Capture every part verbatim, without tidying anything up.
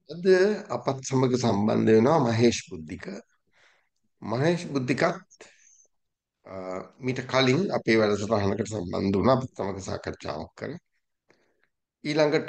අද අපත් සමග සම්බන්ධ වෙනවා මහේෂ් බුද්ධික. මහේෂ් බුද්ධිකත් අ, මීට කලින් අපේ වැඩසටහනකට සම්බන්ධ වුණා අපත් සමග සාකච්ඡාවක් කර. ඊළඟට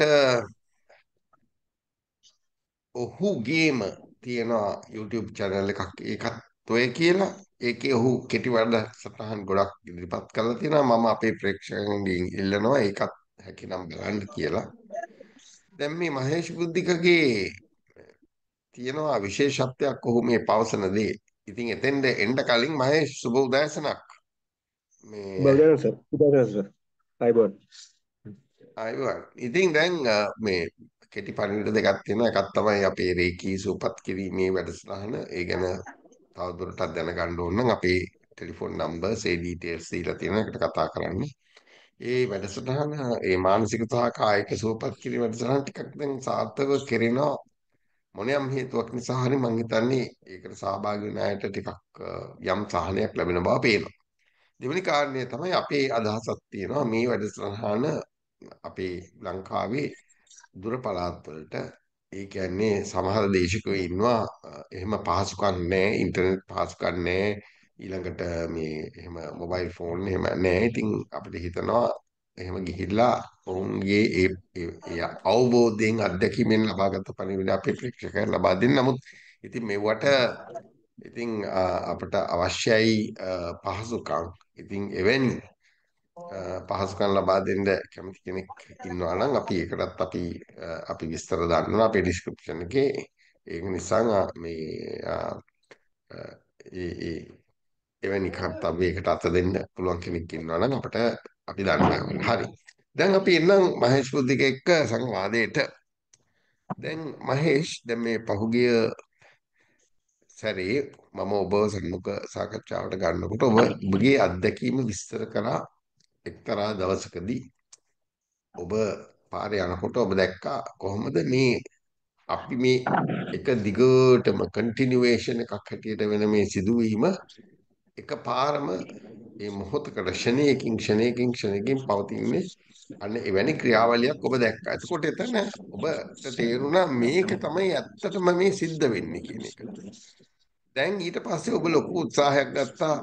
ඔහුගේම තියෙනවා YouTube channel එකක් ඒකත් ඔය කියලා. ඒකේ ඔහු කෙටි වැඩසටහන් ගොඩක් ඉදිරිපත් කරලා තියෙනවා. මම අපේ ප්‍රේක්ෂකයන්ගෙන් ඉල්ලනවා ඒකත් හැකිනම් බලන්න කියලා. දැන් මේ මහේෂ් බුද්ධිකගේ තියෙනවා විශේෂත්වයක් ඔහු මේ පවසන දේ. ඉතින් එතෙන්ද එන්න කලින් මහේෂ් සුබ උදෑසනක්. මේ බෞද්ධයන් සර් උදාහරණ සර් අයිබෝන් අයවන්. ඉතින් දැන් අ, මේ කෙටි පණිවිඩ දෙකක් තියෙනවා. එකක් තමයි අපේ රේකී සූපත් කිරීමේ වැඩසටහන. ඒ ගැන තවදුරටත් දැනගන්න ඕන නම් අපේ ටෙලිෆෝන් නම්බර්ස් ඒ ඩීටේල්ස් දීලා තියෙනවා. ඒකට කතා කරන්න. ඒ වැඩසටහන ඒ මානසික සහ කායික සුවපත් කිරීම වැඩසටහන ටිකක් දැන් සාර්ථකව කෙරෙනවා. මොනියම් හේතුවක් නිසා හරි මං හිතන්නේ ඒකට සහභාගී වෙන අයට ටිකක් අ, යම් සහනයක් ලැබෙන බව පේනවා. දෙවෙනි කාරණය තමයි අපේ අදහසක් තියෙනවා මේ වැඩසටහන අපේ ලංකාවේ දුර පළාත් වලට, ඒ කියන්නේ සමහර දේශකයෝ ඉන්නවා අ, එහෙම පහසුකම් නැහැ, ඉන්ටර්නෙට් පහසුකම් නැහැ, ඊළඟට මේ එහෙම මොබයිල් ෆෝන් එහෙම නැහැ. ඉතින් අපිට හිතනවා එහෙම ගිහිල්ලා ඔවුන්ගේ ඒ ඒ- ඒ අවබෝධයෙන් අත්දැකීමෙන් ලබාගත් පණිවිඩ අපේ ප්‍රේක්ෂකයන් ලබා දෙන්න. නමුත් ඉතින් මෙවට ඉතින් අ, අපට අවශ්‍යයි අ, පහසුකම්. ඉතින් එවැනි අ, පහසුකම් ලබා දෙන්න කැමති කෙනෙක් ඉන්නවා නම් අපි ඒකටත් අපි අ, අපි විස්තර දාන්නවා අපේ ඩිස්ක්‍රිප්ෂන් එකේ. ඒක නිසා අ, මේ අ, අ, ඒ ඒ එවැනි කර්තව්‍යයකට අත දෙන්න පුළුවන් කෙනෙක් ඉන්නවා නම් අපට අපි දන්නවා. හරි. දැන් අපි එන්නම් මහේෂ් බුද්ධික එක්ක සංවාදයට. දැන් මහේෂ් දැන් මේ පහුගිය සැරේ මම ඔබ සම්මුඛ සාකච්ඡාවට ගන්නකොට ඔබ ඔබගේ අත්දැකීම විස්තර කරා. එක්තරා දවසකදී ඔබ පාරේ යනකොට ඔබ දැක්කා කොහොමද මේ අපි මේ එක දිගටම කන්ටිනියුේෂන් එකක් හැටියට වෙන මේ සිදුවීම එකපාරම මේ මොහොතකට ක්ෂණයකින් ක්ෂණයකින් ක්ෂණයකින් පවතින්නේ. අන්න එවැනි ක්‍රියාවලියක් ඔබ දැක්කා. එතකොට එතන ඔබට තේරුණා මේක තමයි ඇත්තටම මේ සිද්ධ වෙන්නේ කියන එක. දැන් ඊට පස්සේ ඔබ ලොකු උත්සාහයක් ගත්තා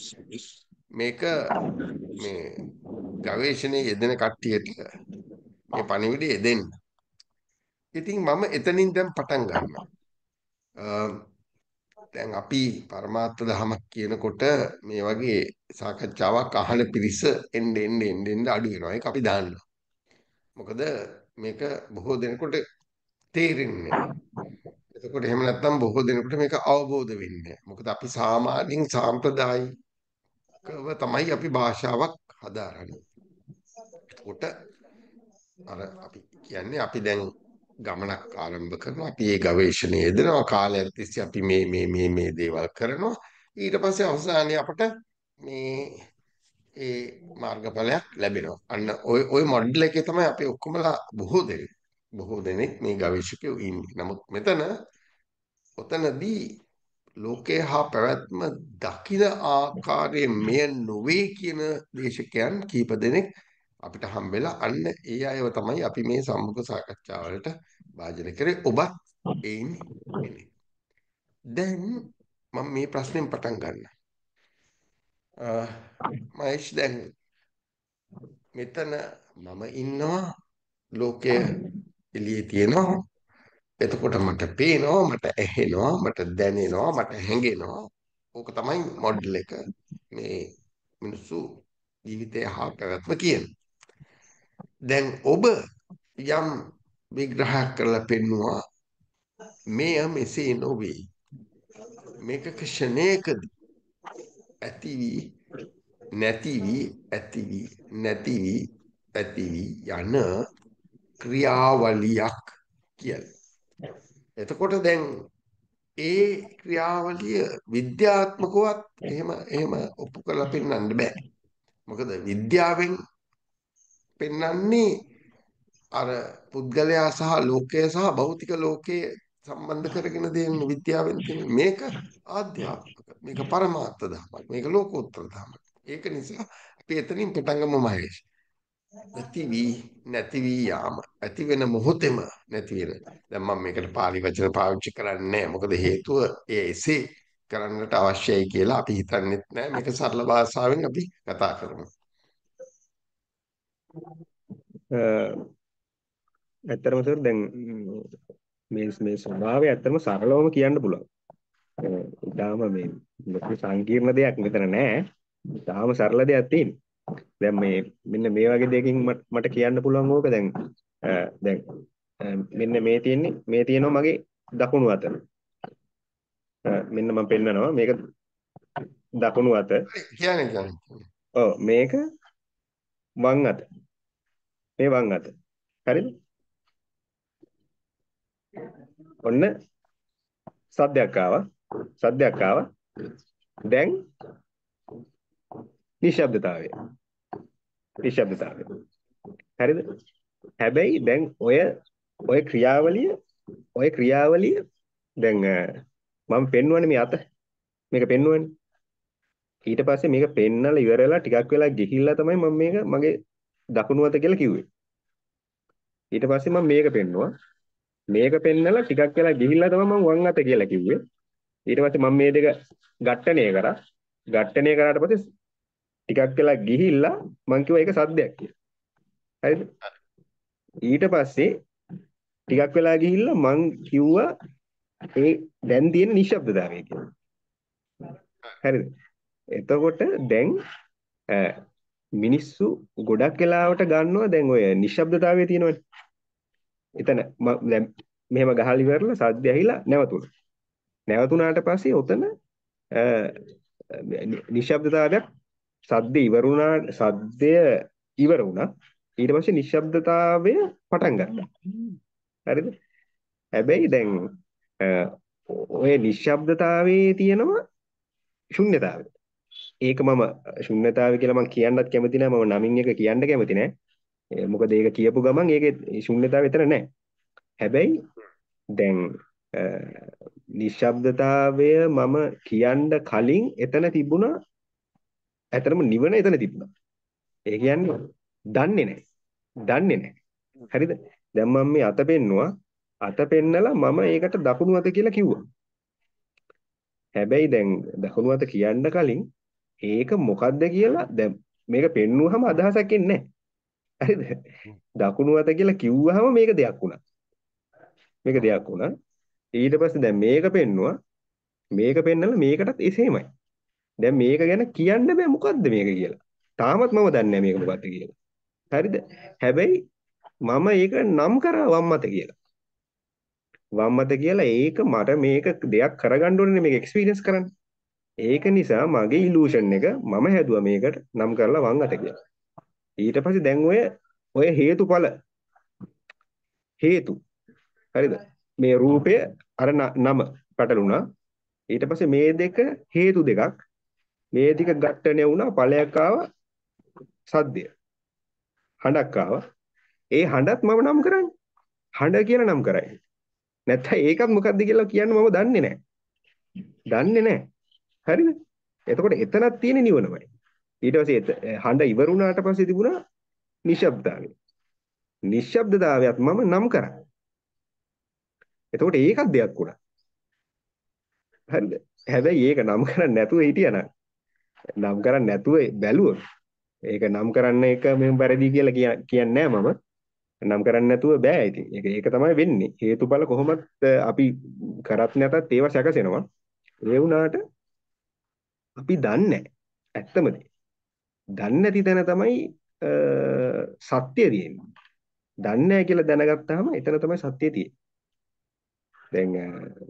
මේක මේ ගවේෂණයේ යෙදෙන කට්ටියට මේ පණිවිඩය දෙන්න. ඉතින් මම එතනින් දැන් පටන් ගන්නවා. අ, දැන් අපි පරමාර්ථ දහමක් කියනකොට මේ වගේ සාකච්ඡාවක් අහන පිරිස එන්න එන්න එන්න එන්න අඩු වෙනවා. ඒක අපි දන්නවා. මොකද මේක බොහෝ දෙනෙකුට තේරෙන්නේ නැහැ. එතකොට එහෙම නැත්නම් බොහෝ දෙනෙකුට මේක අවබෝධ වෙන්නේ නැහැ. මොකද අපි සාමාන්‍යයෙන් සාම්ප්‍රදායිකව තමයි අපි භාෂාවක් හදාරන්නේ. එතකොට අර අපි කියන්නේ අපි දැන් ගමනක් ආරම්භ කරනවා. අපි මේ ගවේෂණයේ යෙදෙනවා. කාලයක් තිස්සේ අපි මේ මේ මේ මේ දේවල් කරනවා. ඊට පස්සේ අවසානයේ අපට මේ ඒ මාර්ගඵලයක් ලැබෙනවා. අන්න ওই ওই මොඩල් එකේ තමයි අපි ඔක්කොමලා බොහෝ දෙනෙක් බොහෝ දෙනෙක් මේ ගවේෂකයෝ ඉන්නේ. නමුත් මෙතන ඔතනදී ලෝකේ හා පැවැත්ම දකින ආකාරයේ මෙය නොවේ කියන දේශකයන් කීප දෙනෙක් අපිට හම්බෙලා. අන්න ඒ අයව තමයි අපි මේ සම්මුඛ සාකච්ඡාවලට භාජනය කරේ. ඔබත් එයින් කෙනෙක්. දැන් මම මේ ප්‍රශ්نين පටන් ගන්නවා. අ, මහේෂ් දැන් මෙතන මම ඉන්නවා, ලෝකය එළියේ තියෙනවා. එතකොට මට පේනවා, මට ඇහෙනවා, මට දැනෙනවා, මට හැඟෙනවා. ඕක තමයි මොඩල් එක මේ මිනිස්සු ජීවිතය හා පැවැත්ම කියන. දැන් ඔබ යම් විග්‍රහයක් කරලා පෙන්නවා මෙය මෙසේ නොවේ. මේක ක්ෂණයකදී ඇති වී නැති වී ඇති වී නැති වී ඇති වී යන ක්‍රියාවලියක් කියලා. එතකොට දැන් ඒ ක්‍රියාවලිය විද්‍යාත්මකවත් එහෙම එහෙම ඔප්පු කරලා පෙන්වන්න බෑ. මොකද විද්‍යාවෙන් පෙන්වන්නේ අර පුද්ගලයා සහ ලෝකය සහ භෞතික ලෝකයේ සම්බන්ධ කරගෙන දෙන විද්‍යාවෙන් තියෙන මේක ආධ්‍යාත්මික, මේක පරමාර්ථ ධර්මයක්, මේක ලෝකෝත්තර ධර්මයක්. ඒක නිසා අපි එතනින් පටන් ගමු මහේෂ්. නැති වී නැති වී යාම ඇති වෙන මොහොතේම නැති වෙන. දැන් මම මේකට පාලි වචන පාවිච්චි කරන්නේ නැහැ. මොකද හේතුව ඒ එසේ කරන්නට අවශ්‍යයි කියලා අපි හිතන්නෙත් නැහැ. මේක සරල භාෂාවෙන් අපි කතා කරමු. ඇත්තටම සර් දැන් ම්, මේ මේ ස්වභාවය ඇත්තටම සරලවම කියන්න පුළුවන්. ඊටාම මේ ලොකු සංකීර්ණ දෙයක් මෙතන නැහැ. ඊටාම සරල දෙයක් තියෙනවා. දැන් මේ මෙන්න මේ වගේ දෙයකින් මට මට කියන්න පුළුවන් ඕක දැන් අ, දැන් අ, මෙන්න මේ තියෙන්නේ මේ තියෙනවා මගේ දකුණු අත. අ, මෙන්න මම පෙන්නනවා මේක දකුණු අත. හරි කියන්නේ කියන්නේ. ඔව් මේක වම් අත. මේ වම් අත. හරිද? ඔන්න සද්දයක් ආවා. සද්දයක් ආවා. දැන් නිශ්ශබ්දතාවය. නිශ්ශබ්දතාවය. හරිද? හැබැයි දැන් ඔය ඔය ක්‍රියාවලිය ඔය ක්‍රියාවලිය දැන් අ, මම පෙන්වන්නේ මේ අත. මේක පෙන්වන්නේ. ඊට පස්සේ මේක පෙන්නලා ඉවරලා ටිකක් වෙලා ගිහිල්ලා තමයි මම මේක මගේ දකුණු අත කියලා කිව්වේ. ඊට පස්සේ මම මේක පෙන්නුවා. මේක පෙන්නලා ටිකක් වෙලා ගිහිල්ලා තමයි මම වම් අත කියලා කිව්වේ. ඊට පස්සේ මම මේ දෙක ඝට්ටණය කරා. ඝට්ටණය කරාට පස්සේ ටිකක් වෙලා ගිහිල්ලා මම කිව්වා ඒක සද්දයක් කියලා. හරිද? ඊට පස්සේ ටිකක් වෙලා ගිහිල්ලා මං කිව්වා ඒ දැන් තියෙන නිශ්ශබ්දතාවය කියලා. හරිද? එතකොට දැන් අ, මිනිස්සු ගොඩක් වෙලාවට ගන්නවා දැන් ඔය නිශ්ශබ්දතාවය තියෙනවනේ. එතන ම- දැන් මෙහෙම ගහලා ඉවරලා සද්ද ඇහිලා නැවතුණා. නැවතුණාට පස්සේ ඔතන අ, නි- නිශ්ශබ්දතාවයක් සද්ද ඉවර වුණා සද්දය ඉවර වුණා. ඊට පස්සේ නිශ්ශබ්දතාවය පටන් ගත්තා. හරිද? හැබැයි දැන් අ, ඔය නිශ්ශබ්දතාවයේ තියෙනවා ශුන්්‍යතාවය. ඒක මම ශුන්්‍යතාවය කියලා මම කියන්නත් කැමති නැහැ. මම නමින් එක කියන්න කැමති නැහැ. ඒ මොකද ඒක කියපු ගමන් ඒකේ ශුන්්‍යතාවය එතන නැහැ. හැබැයි දැන් අ, නිශ්ශබ්දතාවය මම කියන්න කලින් එතන තිබුණා ඇත්තටම නිවන එතන තිබුණා. ඒ කියන්නේ දන්නේ නැහැ. දන්නේ නැහැ. හරිද? දැන් මම මේ අත පෙන්නුවා. අත පෙන්නලා මම ඒකට දකුණු අත කියලා කිව්වා. හැබැයි දැන් දකුණු අත කියන්න කලින් ඒක මොකද්ද කියලා දැන් මේක පෙන්නුවාම අදහසක් එන්නේ නැහැ. හරිද? දකුණු අත කියලා කිව්වහම මේක දෙයක් වුණා. මේක දෙයක් වුණා. ඊට පස්සේ දැන් මේක පෙන්නුවා. මේක පෙන්නලා මේකටත් එසේමයි. දැන් මේක ගැන කියන්න බෑ මොකද්ද මේක කියලා. තාමත් මම දන්නේ නැහැ මේක මොකද්ද කියලා. හරිද? හැබැයි මම ඒක නම් කරා වම් අත කියලා. වම් අත කියලා ඒක මට මේක දෙයක් කරගන්න ඕනේ මේක එක්ස්පීරියන්ස් කරන්න. ඒක නිසා මගේ ඉලූෂන් එක මම හැදුවා මේකට නම් කරලා වම් අත කියලා. ඊට පස්සේ දැන් ඔය ඔය හේතුඵල හේතු හරිද? මේ රූපය අර න- නම පැටළුණා. ඊට පස්සේ මේ දෙක හේතු දෙකක්. මේ දෙක ඝට්ටණය වුණා ඵලයක් ආවා සද්දය. හඬක් ආවා. ඒ හඬත් මම නම් කරන්නේ. හඬ කියලා නම් කරයි. නැත්නම් ඒකත් මොකද්ද කියලා කියන්න මම දන්නේ නැහැ. දන්නේ නැහැ. හරිද? එතකොට එතනක් තියෙන නිවනමයි. ඊට පස්සේ එත- හඬ ඉවර වුණාට පස්සේ තිබුණා නිශ්ශබ්දතාවය. නිශ්ශබ්දතාවයත් මම නම් කරා. එතකොට ඒකත් දෙයක් වුණා. හරිද? හැබැයි ඒක නම් කරන්නේ නැතුව හිටියනම් නම් කරන්නේ නැතුව බැලුවොත් ඒක නම් කරන්න එක මෙහෙම වැරදි කියලා කිය- කියන්නේ නැහැ මම. නම් කරන්නේ නැතුව බෑ ඉතින්. ඒක ඒක තමයි වෙන්නේ. හේතුඵල කොහොමත් අ, අපි කරත් නැතත් ඒවා සැකසෙනවා. ඒ වුණාට අපි දන්නේ නැහැ. ඇත්තම දේ. දන්නේ නැති තැන තමයි අ, සත්‍ය තියෙන්නේ. දන්නේ නැහැ කියලා දැනගත්තාම එතන තමයි සත්‍ය තියෙන්නේ. දැන් අ,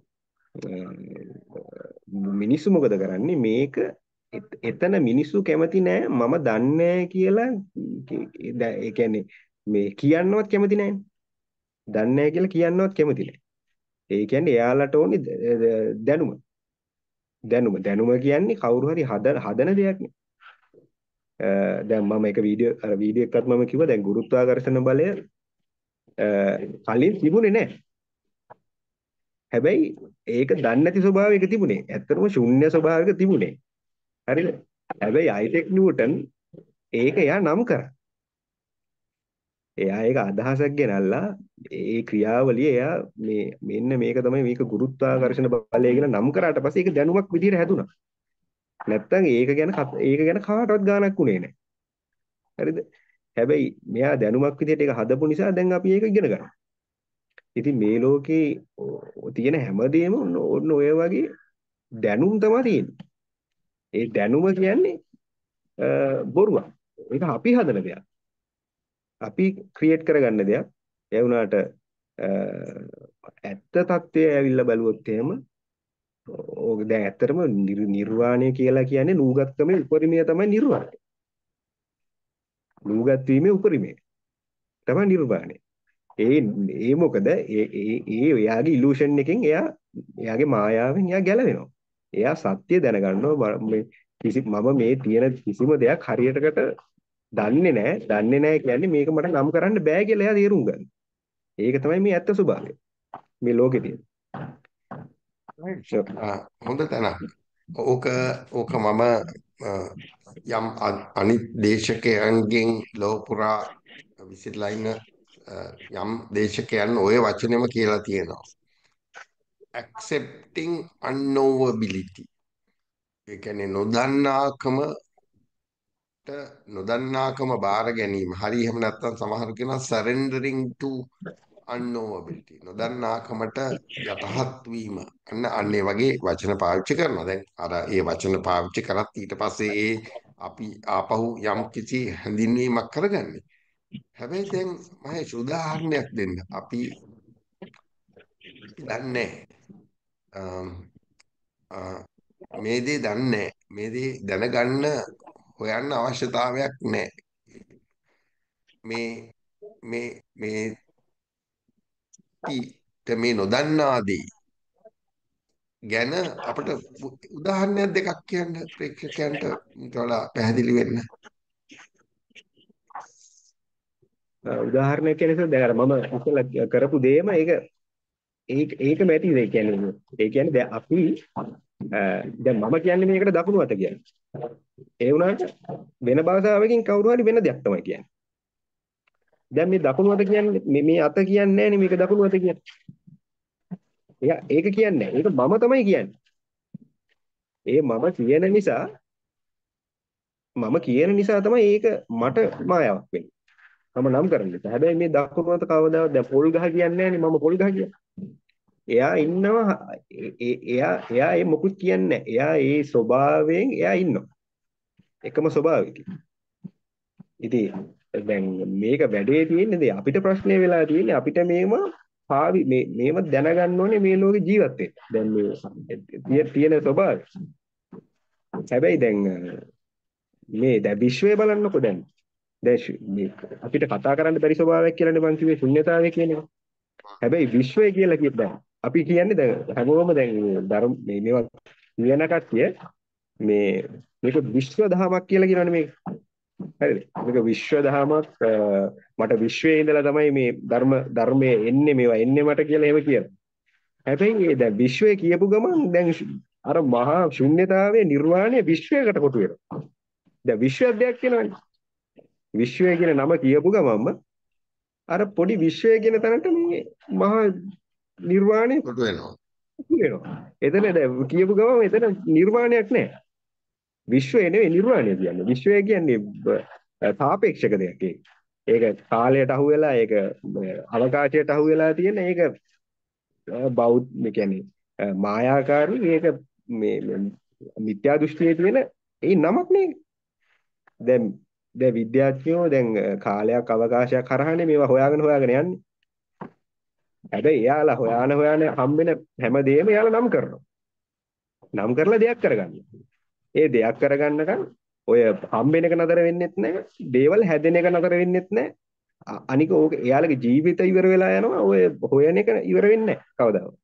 අ, මිනිස්සු මොකද කරන්නේ මේක එත- එතන මිනිස්සු කැමති නෑ මම දන්නේ නැහැ කියලා ඒ දැ- ඒ කියන්නේ මේ කියන්නවත් කැමති නෑනේ. දන්නේ නැහැ කියලා කියන්නවත් කැමති නෑ. ඒ කියන්නේ එයාලට ඕනේ ද- ද- දැනුම. දැනුම. දැනුම කියන්නේ කවුරු හරි හදන හදන දෙයක්නේ. අ, දැන් මම එක වීඩියෝ අර වීඩියෝ එකක්ත් මම කිව්වා දැන් ගුරුත්වාකර්ෂණ බලය අ, කලින් තිබුණේ නැහැ. හැබැයි ඒක දන්නේ නැති ස්වභාවයක තිබුණේ. ඇත්තටම ශුන්‍ය ස්වභාවයක තිබුණේ. හරිද? හැබැයි අයිසෙක් නිව්ටන් ඒක එයා නම් කරා. එයා ඒක අදහසක් ගෙනල්ලා ඒ ක්‍රියාවලිය එයා මේ මෙන්න මේක තමයි මේක ගුරුත්වාකර්ෂණ බලය කියලා නම් කරාට පස්සේ ඒක දැනුමක් විදිහට හැදුනා. නැත්තම් ඒක ගැන කත- ඒක ගැන කාටවත් ගාණක් උනේ නැහැ. හරිද? හැබැයි මෙයා දැනුමක් විදිහට ඒක හදපු නිසා දැන් අපි ඒක ඉගෙන ගන්නවා. ඉතින් මේ ලෝකේ ඔ- තියෙන හැමදේම ඔන්න ඔන්න ඔය වගේ දැනුම් තමයි තියෙන්නේ. ඒ දැනුම කියන්නේ අ, බොරුවක්. ඒක අපි හදන දෙයක්. අපි ක්‍රියේට් කරගන්න දෙයක්. ඒ වුණාට අ, ඇත්ත తත්වය ඇවිල්ලා බලුවොත් එහෙම ඕක දැන් ඇත්තටම නිර්- නිර්වාණය කියලා කියන්නේ නූගත්කමේ උපරිමය තමයි නිර්වාණය. නූගත් වීමේ උපරිමය තමයි නිර්වාණය. ඒ ඒ මොකද ඒ ඒ ඒ එයාගේ ඉලූෂන් එකෙන් එයා එයාගේ මායාවෙන් එයා ගැලවෙනවා. එයා සත්‍ය දැනගන්නවා ම- මේ කිසි මම මේ තියෙන කිසිම දෙයක් හරියටකට දන්නේ නැහැ. දන්නේ නැහැ කියන්නේ මේක මට නම් කරන්න බෑ කියලා එයා තේරුම් ගන්න. ඒක තමයි මේ ඇත්ත ස්වභාවය. මේ ලෝකේ තියෙන. right. So, ආ, හොඳ තැනක්. ඕක ඕක මම අ, යම් අ- අනිත් දේශකයන්ගෙන් ලෝක පුරා විසිරලා ඉන්න අ, යම් දේශකයන් ওই වචනෙම කියලා තියෙනවා. accepting unknowability. ඒ කියන්නේ නොදන්නාකමට නොදන්නාකම බාර ගැනීම. හරි එහෙම නැත්නම් සමහර කෙනා surrendering to unknowability. නොදන්නාකමට යටහත් වීම. අන්න අන්න ඒ වගේ වචන පාවිච්චි කරනවා. දැන් අර ඒ වචන පාවිච්චි කරත් ඊට පස්සේ ඒ අපි ආපහු යම් කිසි හැඳින්වීමක් කරගන්නේ. හැබැයි දැන් මහේෂ් උදාහරණයක් දෙන්න. අපි අපි දන්නේ අම්, අ, මේ දේ දන්නේ මේ දේ දැනගන්න හොයන්න අවශ්‍යතාවයක් නැහැ. මේ මේ මේ ඊට මේ නොදන්නා දේ ගැන අපිට උදාහරණයක් දෙකක් කියන්න ප්‍රේක්ෂකයන්ට ඊට වඩා පැහැදිලි වෙන්න. අ, උදාහරණයක් කියන්නේ දැන් අර මම ඉස්සෙල්ලා කරපු දෙයම ඒක ඒක ඒකම ඇති ඒ කියන්නේ ඒ කියන්නේ දැන් අපි අ, දැන් මම කියන්නේ මේකට දකුණු අත කියන්නේ. ඒ වුණාට වෙන භාෂාවකින් කවුරු හරි වෙන දෙයක් තමයි කියන්නේ. දැන් මේ දකුණු අත කියන්නේ මේ මේ අත කියන්නේ නැහැ නේ මේක දකුණු අත කියන්නේ. එයා ඒක කියන්නේ නැහැ. ඒක මම තමයි කියන්නේ. ඒ මම කියන නිසා මම කියන නිසා තමයි ඒක මට මායාවක් වෙන්නේ. මම නම් කරන නිසා. හැබැයි මේ දකුණු අත කවදාවත් දැන් පොල් ගහ කියන්නේ නැහැ නේ මම පොල් ගහ කියන්නේ. එයා ඉන්නවා ඒ- ඒ- එයා එයා ඒ මොකුත් කියන්නේ නැහැ. එයා ඒ ස්වභාවයෙන් එයා ඉන්නවා. එකම ස්වභාවයකින්. ඉතින් දැන් මේක වැඩේ තියෙන්නේ දැන් අපිට ප්‍රශ්නේ වෙලා තියෙන්නේ අපිට මේව පාවි මේ මේව දැනගන්න ඕනේ මේ ලෝකේ ජීවත් වෙන්න. දැන් මේ තිය- තියෙන ස්වභාවය. හැබැයි දැන් මේ දැන් විශ්වය බලන්නකො දැන්. දැන් ශු- මේ අපිට කතා කරන්න බැරි ස්වභාවයක් කියලානේ මං කිව්වේ ශුන්‍යතාවය කියන එක. හැබැයි විශ්වය කියලා කිය දැන් අපි කියන්නේ දැන් හැමෝම දැන් මේ ධර්ම මේ මේවා කියන කට්ටිය මේ මේක විශ්ව දහමක් කියලා කියනවනේ මේක. හරිද? මේක විශ්ව දහමක් අ, මට විශ්වයේ ඉඳලා තමයි මේ ධර්ම ධර්මයේ එන්නේ මේවා එන්නේ මට කියලා එහෙම කියනවා. හැබැයි මේ දැන් විශ්වය කියපු ගමන් දැන් ශු- අර මහා ශුන්‍යතාවයේ නිර්වාණය විශ්වයකට කොටු වෙනවා. දැන් විශ්වයක් දෙයක් කියනවනේ. විශ්වය කියන නම කියපු ගමන්ම අර පොඩි විශ්වය කියන තැනට මේ මහා නිර්වාණය කොට වෙනවා. වෙනවා. එතන දැන් කියපු ගමන් එතන නිර්වාණයක් නැහැ. විශ්වය නෙවෙයි නිර්වාණය කියන්නේ. විශ්වය කියන්නේ බ- සාපේක්ෂක දෙයක් ඒක. ඒක කාලයට අහු වෙලා ඒක අ, අවකාශයට අහු වෙලා තියෙන ඒක බෞද්ධ මේ කියන්නේ අ, මායාකාරී ඒක මේ මේ මිත්‍යා දෘෂ්ටියේ තියෙන ඒ නමක් නේ. දැන් දැන් විද්‍යාඥයෝ දැන් අ, කාලයක් අවකාශයක් හරහානේ මේවා හොයාගෙන හොයාගෙන යන්නේ. හැබැයි එයාලා හොයාන හොයාන හම්බෙන හැමදේම එයාලා නම් කරනවා. නම් කරලා දෙයක් කරගන්නවා. ඒ දෙයක් කරගන්නකම් ඔය හම්බෙන එක නතර වෙන්නෙත් නැහැ. දේවල් හැදෙන එක නතර වෙන්නෙත් නැහැ. අ- අනික ඕක එයාලගේ ජීවිත ඉවර වෙලා යනවා. ඔය හොයන එක ඉවර වෙන්නේ නැහැ කවදාවත්.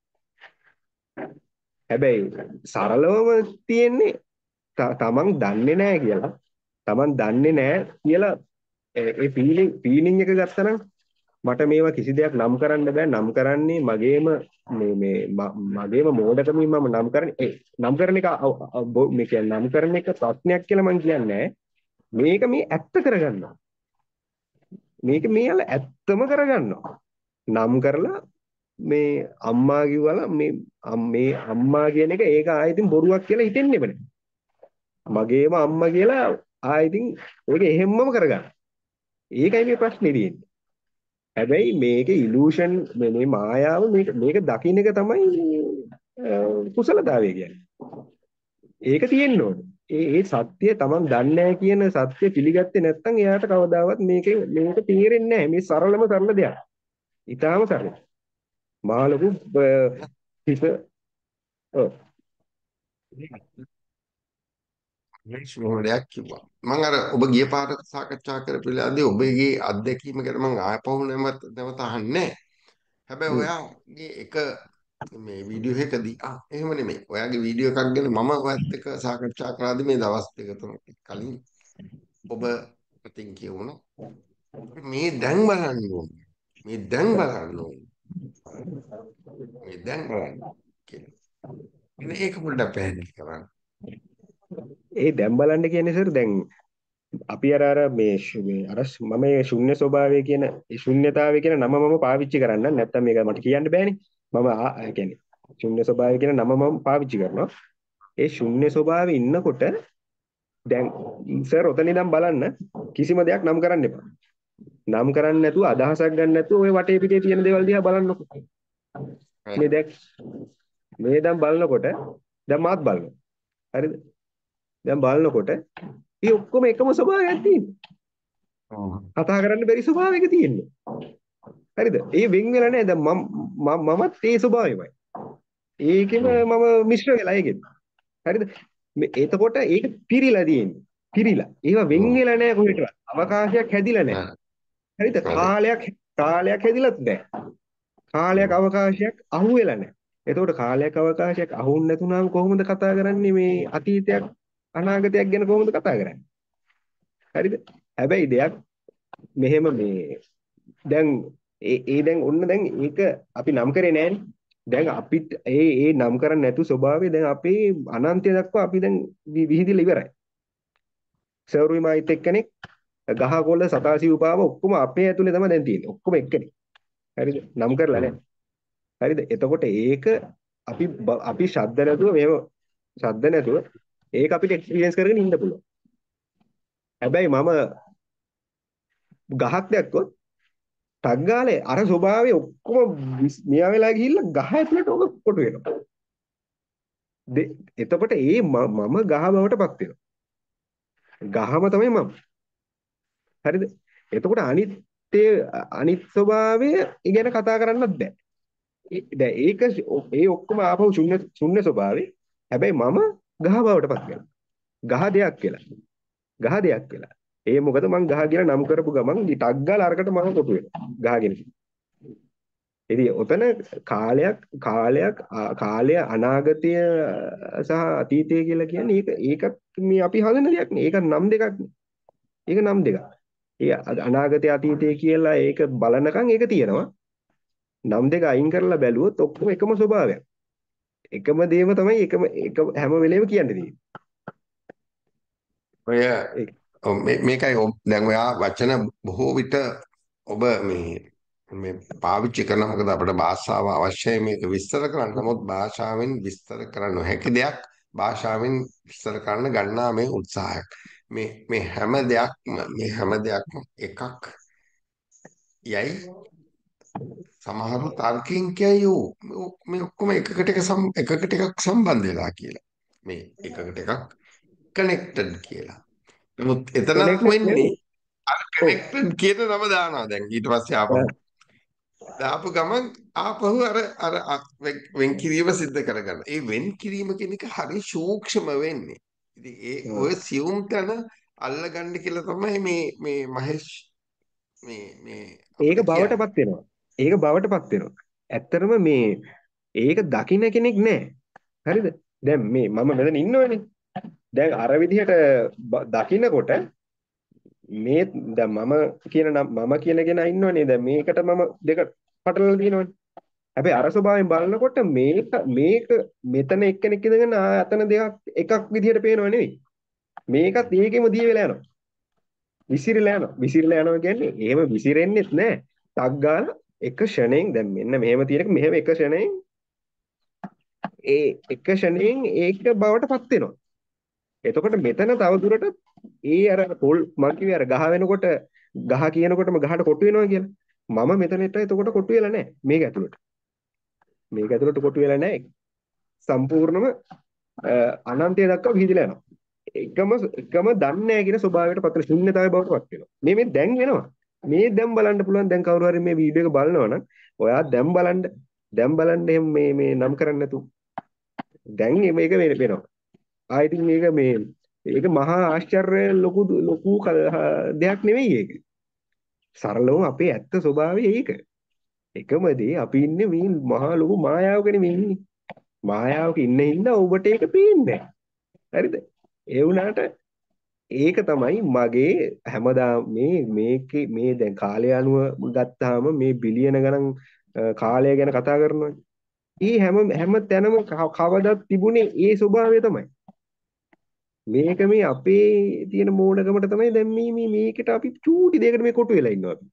හැබැයි සරලවම තියෙන්නේ ත- තමන් දන්නේ නැහැ කියලා. තමන් දන්නේ නැහැ කියලා ඒ ඒ ෆීලිං ෆීලිං එක ගත්තනම් මට මේවා කිසි දෙයක් නම් කරන්න බෑ. නම් කරන්නේ මගේම මේ මේ ම- මගේම මෝඩකමින් මම නම් කරන්නේ ඒ නම් කරන එක අව- අව- බො- මේ කියන්නේ නම් කරන එක ප්‍රශ්නයක් කියලා මම කියන්නේ නැහැ. මේක මේ ඇත්ත කරගන්නවා. මේක මේල ඇත්තම කරගන්නවා. නම් කරලා මේ අම්මා කිව්වලා මේ අම්- මේ අම්මා කියන එක ඒක ආයෙත් බොරුවක් කියලා හිතෙන්නේ නැහැ. මගේම අම්මා කියලා ආයෙත් ඔයක එහෙම්මම කරගන්න. ඒකයි මේ ප්‍රශ්නේ තියෙන්නේ. හැබැයි මේකේ ඉලූෂන් මේ මායාව මේක මේක දකින්න එක තමයි අ, කුසලතාවය කියන්නේ. ඒක තියෙන්න ඕනේ. ඒ ඒ සත්‍ය Taman දන්නේ නැහැ කියන සත්‍ය පිළිගත්තේ නැත්නම් එයාට කවදාවත් මේකේ මේක තේරෙන්නේ නැහැ. මේ සරලම සරල දෙයක්. ඊටාම සරලයි. මහා ලොකු අ, හිත ඔව්. මේස් මොහොම දෙයක් කිව්වා. මම අර ඔබ ගිය පාර සාකච්ඡා කරපු වෙලාවේදී ඔබගේ අත්දැකීම ගැන මම ආපහු නැවත නැවත අහන්නේ. හැබැයි හ්ම්. ඔයාගේ එක මේ වීඩියෝ එකකදී ආ එහෙම නෙමෙයි. ඔයාගේ වීඩියෝ එකක් ගැන මම ඔයත් එක්ක සාකච්ඡා කරාදී මේ දවස් දෙක තුනක් කලින් ඔබ අතින් කියවුණා. මේ දැන් බලන්න ඕනේ. මේ දැන් බලන්න ඕනේ. මේ දැන් බලන්න කියලා. ඉතින් ඒක පොඩ්ඩක් පැහැදිලි කරන්න. ඒ දැන් බලන්න කියන්නේ සර් දැන් අපි අර අර මේ ශු- මේ අර ශ- මම මේ ශුන්‍ය ස්වභාවය කියන ඒ ශුන්‍යතාවය කියන නම මම පාවිච්චි කරන්න නැත්තම් මේක මට කියන්න බෑනේ මම ආ- ඒ කියන්නේ ශුන්‍ය ස්වභාවය කියන නම මම පාවිච්චි කරනවා ඒ ශුන්‍ය ස්වභාවයේ ඉන්නකොට දැන් සර් ඔතන ඉඳන් බලන්න කිසිම දෙයක් නම් කරන්න එපා නම් කරන්නේ නැතුව අදහසක් ගන්න නැතුව ওই වටේ පිටේ තියෙන දේවල් දිහා බලන්නකො හරි. මේ දැන් මේ දැන් බලනකොට දැන් මාත් බලනවා හරිද දැන් බලනකොට මේ ඔක්කොම එකම ස්වභාවයක් තියෙනවා ඔව්. කතා කරන්න බැරි ස්වභාවයක තියෙන්නේ. හරිද? ඒ වෙන් වෙලා නෑ. දැන් මම මම- මමත් ඒ ස්වභාවයමයි. ඒකෙම ඔව්. මම මිශ්‍ර වෙලා ඒකෙත්. හරිද? මේ එතකොට ඒක පිරීලා තියෙන්නේ. පිරීලා. ඒවා වෙන් ඔව්. වෙලා නෑ කොහෙටවත්. අවකාශයක් හැදිලා නෑ. හරි. හරිද? හරි. කාලයක් කාලයක් හැදිලත් නෑ. කාලයක් ඔව්. අවකාශයක් අහු වෙලා නෑ. එතකොට කාලයක් අවකාශයක් අහුන් නැතුණාම කොහොමද කතා කරන්නේ මේ අතීතයක් අනාගතයක් ගැන කොහොමද කතා කරන්නේ? හරිද? හැබැයි දෙයක් මෙහෙම මේ දැන් ඒ ඒ දැන් ඔන්න දැන් ඒක අපි නම් කරේ නෑනේ. දැන් අපිට ඒ ඒ නම් කරන්නේ නැතු ස්වභාවය දැන් අපේ අනන්තය දක්වා අපි දැන් වි- විහිදිලා ඉවරයි. සර්විමයිත් එක්කෙනෙක් ගහකොළ සතාසිව් පාව ඔක්කොම අපේ ඇතුලේ තමයි දැන් තියෙන්නේ. ඔක්කොම එක්කනේ. හරිද? නම් කරලා ඔව්. නෑ. හරිද? එතකොට ඒක අපි බ- අපි ශබ්ද නැතුව මේව ශබ්ද නැතුව ඒක අපිට එක්ස්පීරියන්ස් කරගෙන ඉන්න පුළුවන්. හැබැයි මම ගහක් දැක්කොත් ටක් ගාලේ අර ස්වභාවය ඔක්කොම විස්- මියා වෙලා ගිහිල්ලා ගහ ඇතුලට ඔක කොටු වෙනවා. දෙ- එතකොට ඒ ම- මම ගහ බවට පත් වෙනවා. ගහම තමයි මම. හරිද? එතකොට අනිත්‍ය අනිත් ස්වභාවය ගැන කතා කරන්නත් බෑ. ඒ- දැන් ඒක ඒ ඔක්කොම ආපහු ශුන්‍ය ශුන්‍ය ස්වභාවේ. හැබැයි මම ගහ බවට පත් වෙනවා. ගහ දෙයක් කියලා. ගහ දෙයක් කියලා. ඒ මොකද මං ගහ කියලා නම් කරපු ගමන් ටක් ගාලා අරකට මම කොටු වෙනවා. ගහගෙන. ඉතින් ඔතන කාලයක් කාලයක් ආ- කාලය අනාගතය සහ අතීතය කියලා කියන්නේ ඒක ඒකත් මේ අපි හදන දෙයක් නේ. ඒක නම් දෙකක් නේ. ඒක නම් දෙකක්. ඒ අ- අනාගතය අතීතය කියලා ඒක බලනකම් ඒක තියෙනවා. නම් දෙක අයින් කරලා බැලුවොත් ඔක්කොම එකම ස්වභාවයක්. එකම දේම තමයි එකම එක හැම වෙලේම කියන්නේ තියෙන්නේ. ඔය ඒක. ඔව් මේ මේකයි ඔබ දැන් ඔයා වචන බොහෝ විට ඔබ මේ මේ පාවිච්චි කරන මොකද අපිට භාෂාව අවශ්‍යයි මේක විස්තර කරන්න. නමුත් භාෂාවෙන් විස්තර කරන්න නොහැකි දෙයක් භාෂාවෙන් විස්තර කරන්න ගන්නා මේ උත්සාහයක්. මේ මේ හැම දෙයක්ම මේ හැම දෙයක්ම එකක් යයි සමහරු තර්කයෙන් කියයි මේ ඔක්කොම එකකට එක සම් එකකට එකක් සම්බන්ධ වෙලා කියලා. මේ එකකට එකක් කනෙක්ටඩ් කියලා. නමුත් එතනක් කනෙක්ටඩ් වෙන්නේ නෙවෙයි. අර ඔව්. කනෙක්ටඩ් කියන නම දානවා දැන් ඊට පස්සේ ආපහු. දාපු ගමන් ආපහු අර අර අ- වෙන්- වෙන්කිරීම සිද්ධ කරගන්න. ඒ වෙන්කිරීම කියන එක හරි සූක්ෂම වෙන්නේ. ඉතින් ඒ ඔය සියුම් තැන අල්ලගන්න කියලා තමයි මේ මේ මහේෂ් මේ මේ ඒක අපිට කියන්නේ. බවටපත් වෙනවා. ඒක බවටපත් වෙනවා. ඇත්තරම මේ ඒක දකින්න කෙනෙක් නැහැ. හරිද? දැන් මේ මම මෙතන ඉන්නවනේ. දැන් අර විදිහට බ- දකින්නකොට මේ දැන් මම කියන නම් මම කියන කෙනා ඉන්නවනේ. දැන් මේකට මම දෙක පටලලා තියෙනවනේ. හැබැයි අර ස්වභාවයෙන් බලනකොට මේක මේක මෙතන එක්කෙනෙක් ඉඳගෙන ආ අතන දෙකක් එකක් විදිහට පේනව නෙවෙයි. මේකත් ඒකෙම දී වෙලා යනවා. විසිරිලා යනවා. විසිරිලා යනවා කියන්නේ එහෙම විසිරෙන්නෙත් නෑ. ටක් ගාලා එක ෂණයෙන් දැන් මෙන්න මෙහෙම තියෙනක මෙහෙම එක ෂණයෙන් ඒ එක ෂණයෙන් ඒක බවට පත් වෙනවා. එතකොට මෙතන තව දුරටත් ඒ අර පොල් මං කිව්වේ අර ගහ වෙනකොට ගහ කියනකොටම ගහට කොටු වෙනවා කියලා. මම මෙතනට එතකොට කොටු වෙලා නැහැ. මේක ඇතුළට. මේක ඇතුළට කොටු වෙලා නැහැ. සම්පූර්ණම අනන්තය දක්වා විහිදලා යනවා. එකම එකම දන්නේ නැහැ කියන ස්වභාවයට පත් වෙන ශුන්‍යතාවය බවට පත් වෙනවා. මේ මේ දැන් වෙනවා. මේ දැන් බලන්න පුළුවන් දැන් කවුරු හරි මේ වීඩියෝ එක බලනවා නම් ඔයා දැන් බලන්න දැන් බලන්න එහෙම මේ මේ නම් කරන්නේ නැතු. දැන් මේක වෙනවා. ආයෙත් මේක මේ ඒක මහා ආශ්චර්ය ලොකු ලොකු දෙයක් නෙවෙයි ඒක. සරලවම අපේ ඇත්ත ස්වභාවය ඒක. එකම දේ අපි ඉන්නේ මේ මහා ලොකු මායාවක නෙමෙයි ඉන්නේ. මායාවක ඉන්න හින්දා ඔබට ඒක පේන්නේ නැහැ. හරිද? ඒ වුණාට ඒක තමයි මගේ හැමදාම මේ මේකේ මේ දැන් කාලය අනුව ගත්තාම මේ බිලියන ගණන් කාලය ගැන කතා කරනවා. ඒ හැම හැම තැනම කවදාවත් තිබුණේ ඒ ස්වභාවය තමයි. මේක මේ අපේ තියෙන මෝඩකමට තමයි දැන් මේ මේ මේකට අපි චූටි දෙයකට මේ කොටු වෙලා ඉන්නවා අපි.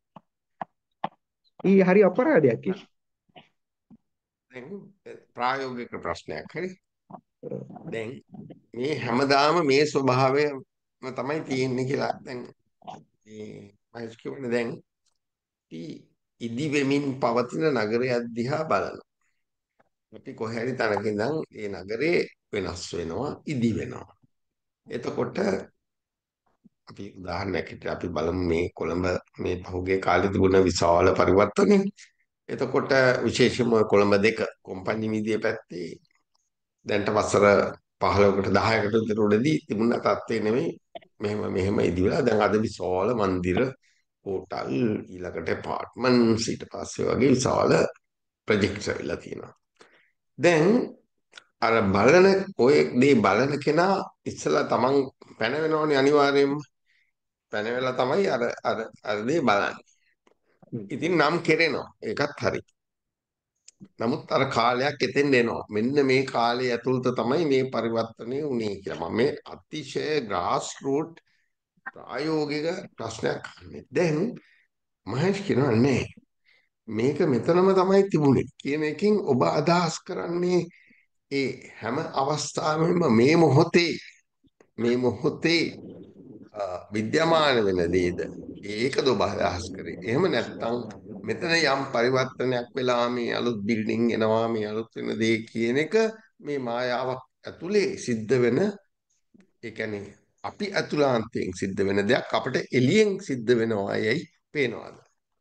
ඊ හරි අපරාධයක් ඒක. දැන් ප්‍රායෝගික ප්‍රශ්නයක් හරි. දැන් මේ හැමදාම මේ ස්වභාවයම තමයි තියෙන්නේ කියලා දැන් මේ මම කියන්නේ දැන් ඉදි වෙමින් පවතින නගරයක් දිහා බලනවා. අපි කොහේ හරි තැනක ඉඳන් ඒ නගරේ වෙනස් වෙනවා, ඉදි වෙනවා. එතකොට අපි උදාහරණයක් හිතලා අපි බලමු මේ කොළඹ මේ පහුගිය කාලේ තිබුණ විශාල පරිවර්තනය. එතකොට විශේෂයෙන්ම කොළඹ දෙක කොම්පැනි විදිය පැත්තේ දැන්ට වසර පහළොවකට දහයකට විතර උඩදී තිබුණ තත්ත්වේ නෙමෙයි මෙහෙම මෙහෙම ඉදි වෙලා දැන් අද විශාල මන්දිර හෝටල් ඊළඟට ඇපාර්ට්මන්ට්ස් ඊට පස්සේ වගේ විශාල ප්‍රොජෙක්ට්ස් වෙලා තියෙනවා. දැන් අර බලන ඔය දේ බලන කෙනා ඉස්සලා තමන් පැනවෙනවනේ අනිවාර්යයෙන්ම පැනවෙලා තමයි අර අර අර දේ බලන්නේ. ඉතින් නම් කෙරෙනවා ඒකත් හරි. නමුත් අර කාලයක් එතෙන් එනවා. මෙන්න මේ කාලය ඇතුළත තමයි මේ පරිවර්තනය වුණේ කියලා. මම මේ අතිශය ග්‍රාස් රූට් ප්‍රායෝගික ප්‍රශ්නයක් අහන්නේ. දැන් මහේෂ් කියනවා නෑ. මේක මෙතනම තමයි තිබුණේ කියන එකෙන් ඔබ අදහස් කරන්නේ ඒ හැම අවස්ථාවෙම මේ මොහොතේ මේ මොහොතේ විද්‍යමාන වෙන දේද ඒකද ඔබ අදහස් කරේ. එහෙම නැත්නම් මෙතන යම් පරිවර්තනයක් වෙලා මේ අලුත් බිල්ඩින් එනවා මේ අලුත් වෙන දේ කියන එක මේ මායාවක් ඇතුලේ සිද්ධ වෙන ඒ කියන්නේ අපි අතුලාන්තයෙන් සිද්ධ වෙන දෙයක් අපිට එළියෙන් සිද්ධ වෙනවා යයි පේනවාද?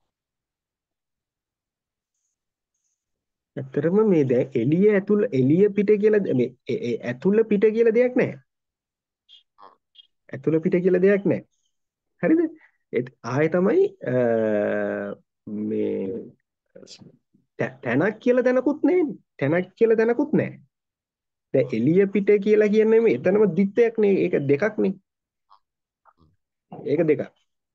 ඇත්තටම මේ දැන් එළිය ඇතුළ එළිය පිට කියලා මේ ඇතුළ පිට කියලා දෙයක් නැහැ. ඇතුළ පිට කියලා දෙයක් නැහැ. හරිද? ඒත් ආයෙ තමයි මේ තැනක් කියලා දැනකුත් නැහැනේ. තැනක් කියලා දැනකුත් නැහැ. දැන් එළිය පිට කියලා කියන්නේ මේ එතනම දිත්තයක් නේ. ඒක දෙකක් නේ. ඒක දෙකක්.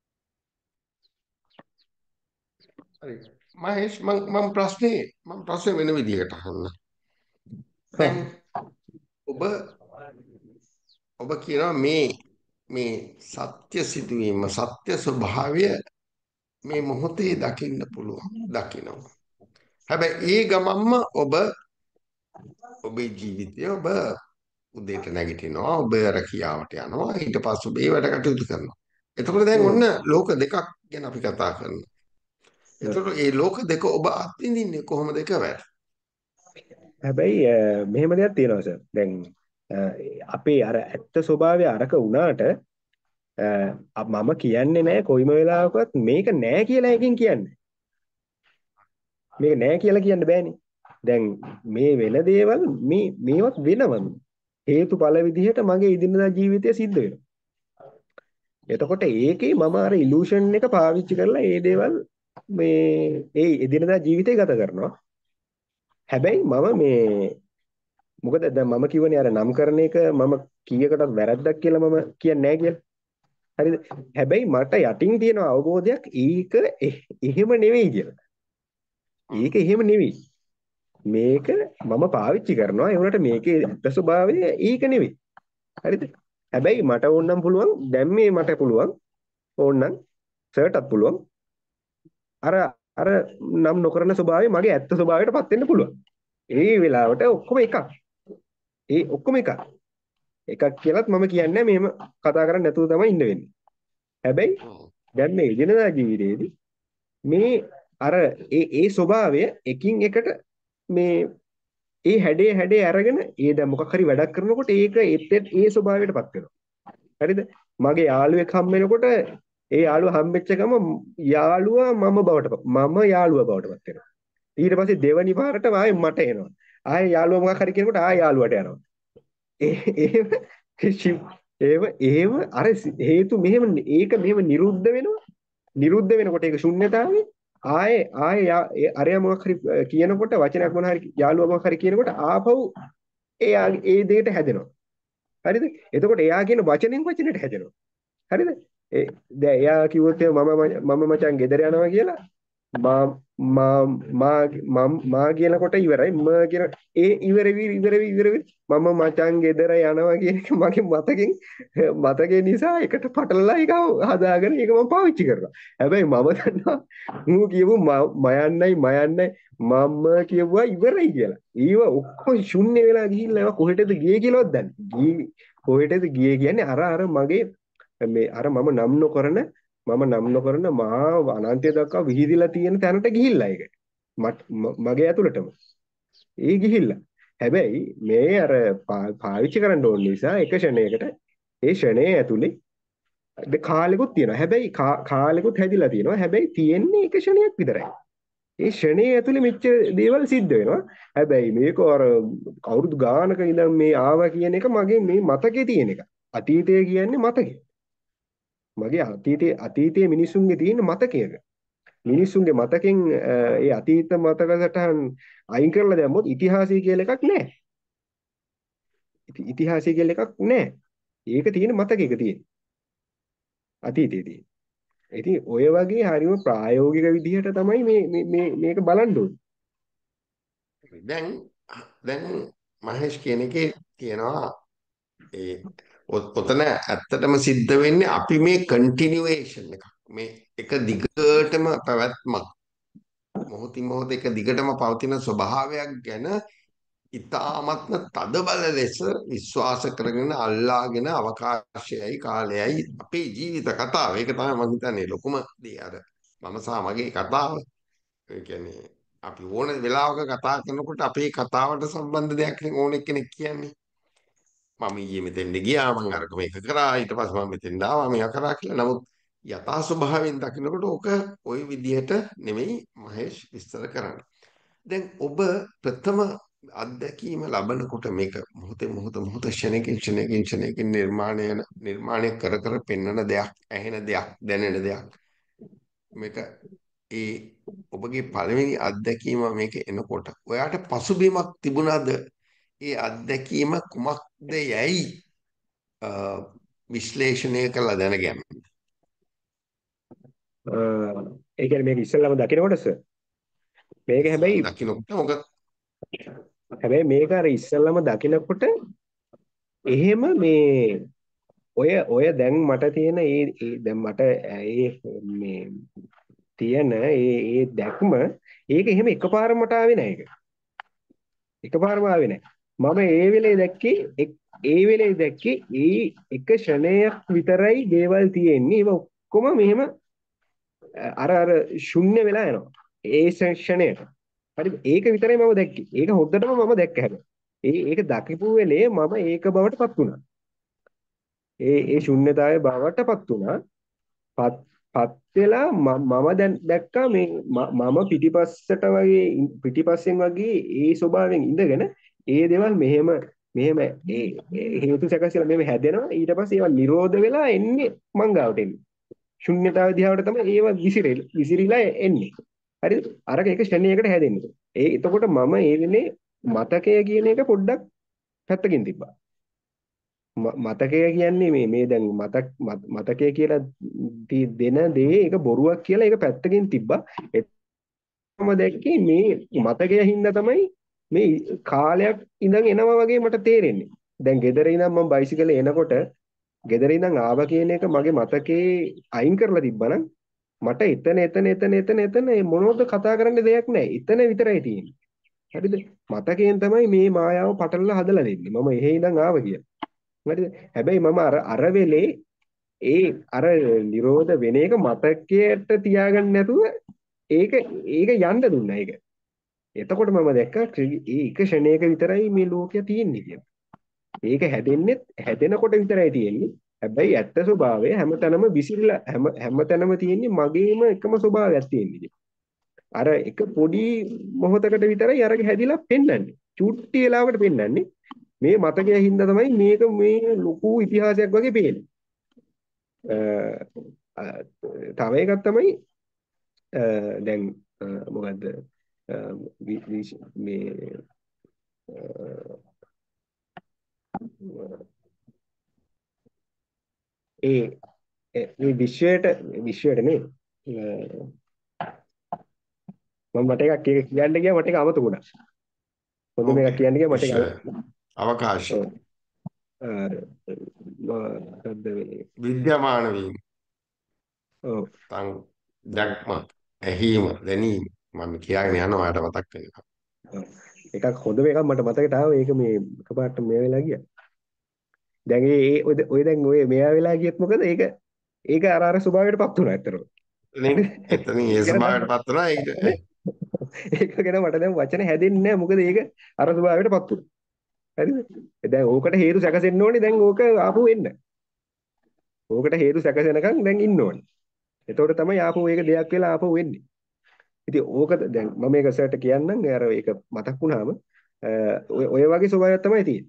හරි. මහේෂ් මම මම ප්‍රශ්නේ මම ප්‍රශ්නේ වෙන විදිහකට අහන්න. දැන් ඔබ ඔබ කියනවා මේ මේ සත්‍ය සිදුවීම සත්‍ය ස්වභාවය මේ මොහොතේ දකින්න පුළුවන් දකිනවා. හැබැයි ඒ ගමම්ම ඔබ ඔබේ ජීවිතය ඔබ උදේට නැගිටිනවා ඔබ රැකියාවට යනවා ඊට පස්සේ ඔබ ඒ වැඩ කටයුතු කරනවා. එතකොට දැන් ඔන්න ලෝක දෙකක් ගැන අපි කතා කරනවා. එතකොට මේ ලෝක දෙක ඔබ අත්විඳින්නේ කොහොමද එකවර? හැබැයි මෙහෙම දෙයක් තියෙනවා සර්. දැන් අපේ අර ඇත්ත ස්වභාවය අරක වුණාට මම කියන්නේ නැහැ කොයිම වෙලාවකවත් මේක නැහැ කියලා එකකින් කියන්නේ. මේක නැහැ කියලා කියන්න බෑනේ. දැන් මේ වෙන දේවල් මේ මේවත් වෙනවම හේතුඵල විදිහට මගේ ඉදිනදා ජීවිතය සිද්ධ වෙනවා. එතකොට ඒකේ මම අර ඉලූෂන් එක පාවිච්චි කරලා මේ දේවල් මේ ඒ ඉදිනදා ජීවිතය ගත කරනවා. හැබැයි මම මේ මොකද දැන් මම කියවනේ අර නම් කරන එක මම කීයකටත් වැරද්දක් කියලා මම කියන්නේ නැහැ කියලා. හරිද? හැබැයි මට යටින් තියෙන අවබෝධයක් ඒක එහෙම නෙවෙයි කියලා. ඒක එහෙම නෙවෙයි. මේක මම පාවිච්චි කරනවා ඒ වුණාට මේකේ ඇත්ත ස්වභාවය ඒක නෙවෙයි. හරිද? හැබැයි මට ඕනනම් පුළුවන් දැන් මේ මට පුළුවන් ඕනනම් සර්ටත් පුළුවන් අර අර නම් නොකරන ස්වභාවය මගේ ඇත්ත ස්වභාවයටපත් වෙන්න පුළුවන්. ඒ වෙලාවට ඔක්කොම එකක්. ඒ ඔක්කොම එකක්. එකක් කියලාත් මම කියන්නේ මෙහෙම කතා කරන්නේ නැතුව තමයි ඉන්න වෙන්නේ. හැබැයි දැන් මේ එදිනදා ජීවිතේදී මේ අර ඒ ඒ ස්වභාවය එකින් එකට මේ ඒ හැඩේ හැඩේ අරගෙන ඒ දැන් මොකක් හරි වැඩක් කරනකොට ඒක ඒත් ඒ ස්වභාවයටපත් වෙනවා. හරිද? මගේ යාළුවෙක් හම් වෙනකොට ඒ යාළුවා හම්බෙච්ච ගම යාළුවා මම බවට මම යාළුවා බවට පත් වෙනවා. ඊට පස්සේ දෙවනි පාරට ආයේ මට එනවා. ආයේ යාළුවා මොකක් හරි කියනකොට ආයේ යාළුවට යනවා. ඒ එහෙම කිසිම ඒව එහෙම අර හේතු මෙහෙම ඒක මෙහෙම නිරුද්ධ වෙනවා. නිරුද්ධ වෙනකොට ඒක ශුන්්‍යතාවේ ආයේ ආයේ අරයා මොකක් හරි කියනකොට වචනයක් මොන හරි යාළුවා මොකක් හරි කියනකොට ආපහු ඒ ඒ දෙයට හැදෙනවා. හරිද? එතකොට එයා කියන වචනෙන් වචනෙට හැදෙනවා. හරිද? ඒ දැන් එයා කිව්වොත් මම මම මචං ගෙදර යනවා කියලා මා මා මා මම මා කියනකොට ඉවරයි ම කියන ඒ ඉවර වී ඉවර වී ඉවර වී මම මචං ගෙදර යනවා කියන එක මගේ මතකෙන් මතකේ නිසා එකට පටලලා ඒක හදාගෙන ඒක මම පාවිච්චි කරනවා. හැබැයි මම දන්නවා මූ කියපු මයන්නයි මයන්නයි මම කියුවා ඉවරයි කියලා. ඊව ඔක්කොම ශුන්‍ය වෙලා ගිහිල්ලා ඒවා කොහෙටද ගියේ කියලාවත් දන්නේ. ගියේ කොහෙටද ගියේ කියන්නේ අර අර මගේ මේ අර මම නම් නොකරන මම නම් නොකරන මහා අනන්තය දක්වා විහිදිලා තියෙන තැනට ගිහිල්ලා ඒක. මගේ ඇතුළටම. ඒ ගිහිල්ලා. හැබැයි මේ අර පාවිච්චි කරන්න ඕන නිසා එක ෂණයකට ඒ ෂණයේ ඇතුලේ කාලෙකුත් තියෙනවා. හැබැයි කාලෙකුත් හැදිලා තියෙනවා. හැබැයි තියෙන්නේ එක ෂණයක් විතරයි. ඒ ෂණයේ ඇතුලේ මෙච්චර දේවල් සිද්ධ වෙනවා. හැබැයි මේක අර කවුරුදු ගානක ඉඳන් මේ ආවා කියන එක මගේ මේ මතකේ තියෙන එක. අතීතය කියන්නේ මතකේ. මගේ අතීතයේ අතීතයේ මිනිසුන්ගේ තියෙන මතකයක මිනිසුන්ගේ මතකෙන් ඒ අතීත මතක සටහන් අයින් කරලා දැම්මොත් ඉතිහාසය කියලා එකක් නැහැ. ඉතිහාසය කියලා එකක් නැහැ. ඒක තියෙන මතකයක තියෙන. අතීතයේ තියෙන. ඉතින් ඔය වගේ හරිම ප්‍රායෝගික විදිහට තමයි මේ මේ මේක බලන්න ඕනේ. දැන් දැන් මහේෂ් කියන එකේ තියෙනවා ඒ ඔතන ඇත්තටම සිද්ධ වෙන්නේ අපි මේ කන්ටිනියුේෂන් එකක් මේ එක දිගටම පැවැත්මක් මොහොතින් මොහොත එක දිගටම පවතින ස්වභාවයක් ගැන ඉතාමත්ම තදබල ලෙස විශ්වාස කරගෙන අල්ලාගෙන අවකාශයයි කාලයයි අපේ ජීවිත කතාව. ඒක තමයි මම හිතන්නේ ලොකුම දේ අර මම සහ මගේ කතාව. ඒ කියන්නේ අපි ඕන වෙලාවක කතා කරනකොට අපේ කතාවට සම්බන්ධ දෙයක් ඕන කෙනෙක් කියන්නේ. මම ඊයේ මෙතෙන්ද ගියා මම අරක මේක කරා ඊට පස්සේ මම මෙතෙන්ද ආවා මේක කරා කියලා. නමුත් යථා ස්වභාවයෙන් දකිනකොට ඕක ওই විදිහට නෙමෙයි මහේෂ් විස්තර කරන්නේ. දැන් ඔබ ප්‍රථම අත්දැකීම ලබනකොට මේක මොහොතේ මොහොත මොහොත ක්ෂණයකින් ක්ෂණයකින් ක්ෂණයකින් නිර්මාණය නිර්මාණය කර කර පෙන්වන දෙයක් ඇහෙන දෙයක් දැනෙන දෙයක් මේක ඒ ඔබගේ පළවෙනි අත්දැකීම මේක එනකොට ඔයාට පසුබිමක් තිබුණාද ඒ අත්දැකීම කුමක්ද යයි විශ්ලේෂණය කළා දැනගන්න. ඒ කියන්නේ මේක ඉස්සෙල්ලාම දකිනකොටස මේක හැබැයි දකින්නකොට මොකද හැබැයි මේක අර ඉස්සෙල්ලාම දකිනකොට එහෙම මේ ඔය ඔය දැන් මට තියෙන ඒ දැන් මට ඒ මේ තියෙන ඒ ඒ දැක්ම ඒක එහෙම එකපාරම මට ආවේ නැහැ ඒක. එකපාරම ආවේ නැහැ. මම ඒ වෙලේ දැක්කේ ඒ වෙලේ දැක්කේ ඒ එක ෂණයක් විතරයි දේවල් තියෙන්නේ. ඒක ඔක්කොම මෙහෙම අර අර ශුන්‍ය වෙලා යනවා. ඒ ෂණයට. හරිද? ඒක විතරයි මම දැක්කේ. ඒක හොද්දටම මම දැක්ක හැබැයි. ඒ ඒක දකිපු වෙලේ මම ඒක බවටපත් වුණා. ඒ ඒ ශුන්‍යතාවයේ බවටපත් වුණා. පත් පත් වෙලා මම දැන් දැක්කා මේ මම පිටිපස්සට වගේ පිටිපස්සෙන් වගේ ඒ ස්වභාවයෙන් ඉඳගෙන ඒ දේවල් මෙහෙම මෙහෙම ඒ හේතු සැකසීලා මෙහෙම හැදෙනවා ඊට පස්සේ ඒවා නිරෝධ වෙලා එන්නේ මං ගාවට එන්නේ ශුන්‍යතාව දිහාවට තමයි ඒවා විසිරෙලා විසිරිලා එන්නේ හරිද අරක එක ෂණයකට හැදෙන්නේ ඒ එතකොට මම ඒ වෙලේ මතකය කියන එක පොඩ්ඩක් පැත්තකින් තිබ්බා මතකය කියන්නේ මේ මේ දැන් මතක් මතකය කියලා දෙන දේ ඒක බොරුවක් කියලා ඒක පැත්තකින් තිබ්බා එතනම දැක්කේ මේ මතකය හින්දා තමයි මේ කාලයක් ඉඳන් එනවා වගේ මට තේරෙන්නේ දැන් ගෙදර ඉඳන් මම බයිසිකලේ එනකොට ගෙදර ඉඳන් ආවා කියන එක මගේ මතකේ අයින් කරලා තිබ්බනම් මට එතන එතන එතන එතන එතන මේ මොනවද කතා කරන්න දෙයක් නැහැ. එතන විතරයි තියෙන්නේ. හරිද? මතකයෙන් තමයි මේ මායාව පටලලා හදලා දෙන්නේ. මම එහෙ ඉඳන් ආවා කියලා. හරිද? හැබැයි මම අර අර වෙලේ ඒ අර නිරෝධ වෙන එක මතකයට තියාගන්න නැතුව ඒක ඒක යන්න දුන්නා ඒක. එතකොට මම දැක්කා ක්‍රි- ඒ එක ක්ෂණයක විතරයි මේ ලෝකය තියෙන්නේ කියලා. ඒක හැදෙන්නේ හැදෙනකොට විතරයි තියෙන්නේ. හැබැයි ඇත්ත ස්වභාවය හැමතැනම විසිරලා හැම හැමතැනම තියෙන්නේ මගේම එකම ස්වභාවයක් තියෙන්නේ. අර එක පොඩි මොහොතකට විතරයි අරගෙන හැදිලා පෙන්වන්නේ. චුට්ටි වෙලාවකට පෙන්වන්නේ. මේ මතකයේ හින්දා තමයි මේක මේ ලොකු ඉතිහාසයක් වගේ පේන්නේ. අ, අ, තව එකක් තමයි අ, දැන් අ, මොකද්ද අ, වි- විශ්- මේ අ, ඒ ඒ මේ විශ්වයට විශ්වයට නෙවෙයි මම මට එකක් ඒක කියන්න ගියා මට ඒක අමතක වුණා. හොඳ මේකක් ඕකේ කියන්න ගියා මට ඒක විශ්ව අමතක වුණා. අවකාශය ඔව්. අර මොකද්ද මේ විද්‍යමාන වීම ඔව්. තන් දැක්ම ඇහිම දැනීම මම කියාගෙන යනවා ඔයාලට මතක් වෙනවා. ඔව්. එකක් හොඳ මේකක් මට මතකයට ආවා ඒක මේ එකපාරට මේ වෙලා ගියා. දැන් ඒ ඒ ඔය ඔය දැන් ඔය මෙයා වෙලා ගියත් මොකද ඒක ඒක අර අර ස්වභාවයටපත් වුණා ඇත්තටම. එතනින් එතනින් ඒ ඒක ගැන ස්වභාවයටපත් වුණා ඊට දැන් ඒක ගැන මට දැන් වචන හැදෙන්නේ නැහැ මොකද ඒක අර ස්වභාවයටපත් වුණා. හරිද? දැන් ඕකට හේතු සැකසෙන්න ඕනේ දැන් ඕක ආපහු එන්න. ඕකට හේතු සැකසෙනකන් දැන් ඉන්න ඕනේ. එතකොට තමයි ආපහු ඒක දෙයක් වෙලා ආපහු වෙන්නේ. ඉතින් ඕක දැන් මම මේක සර්ට කියන්නම් අර ඒක මතක් වුණාම ඔය ඔය වගේ ස්වභාවයක් තමයි තියෙන්නේ.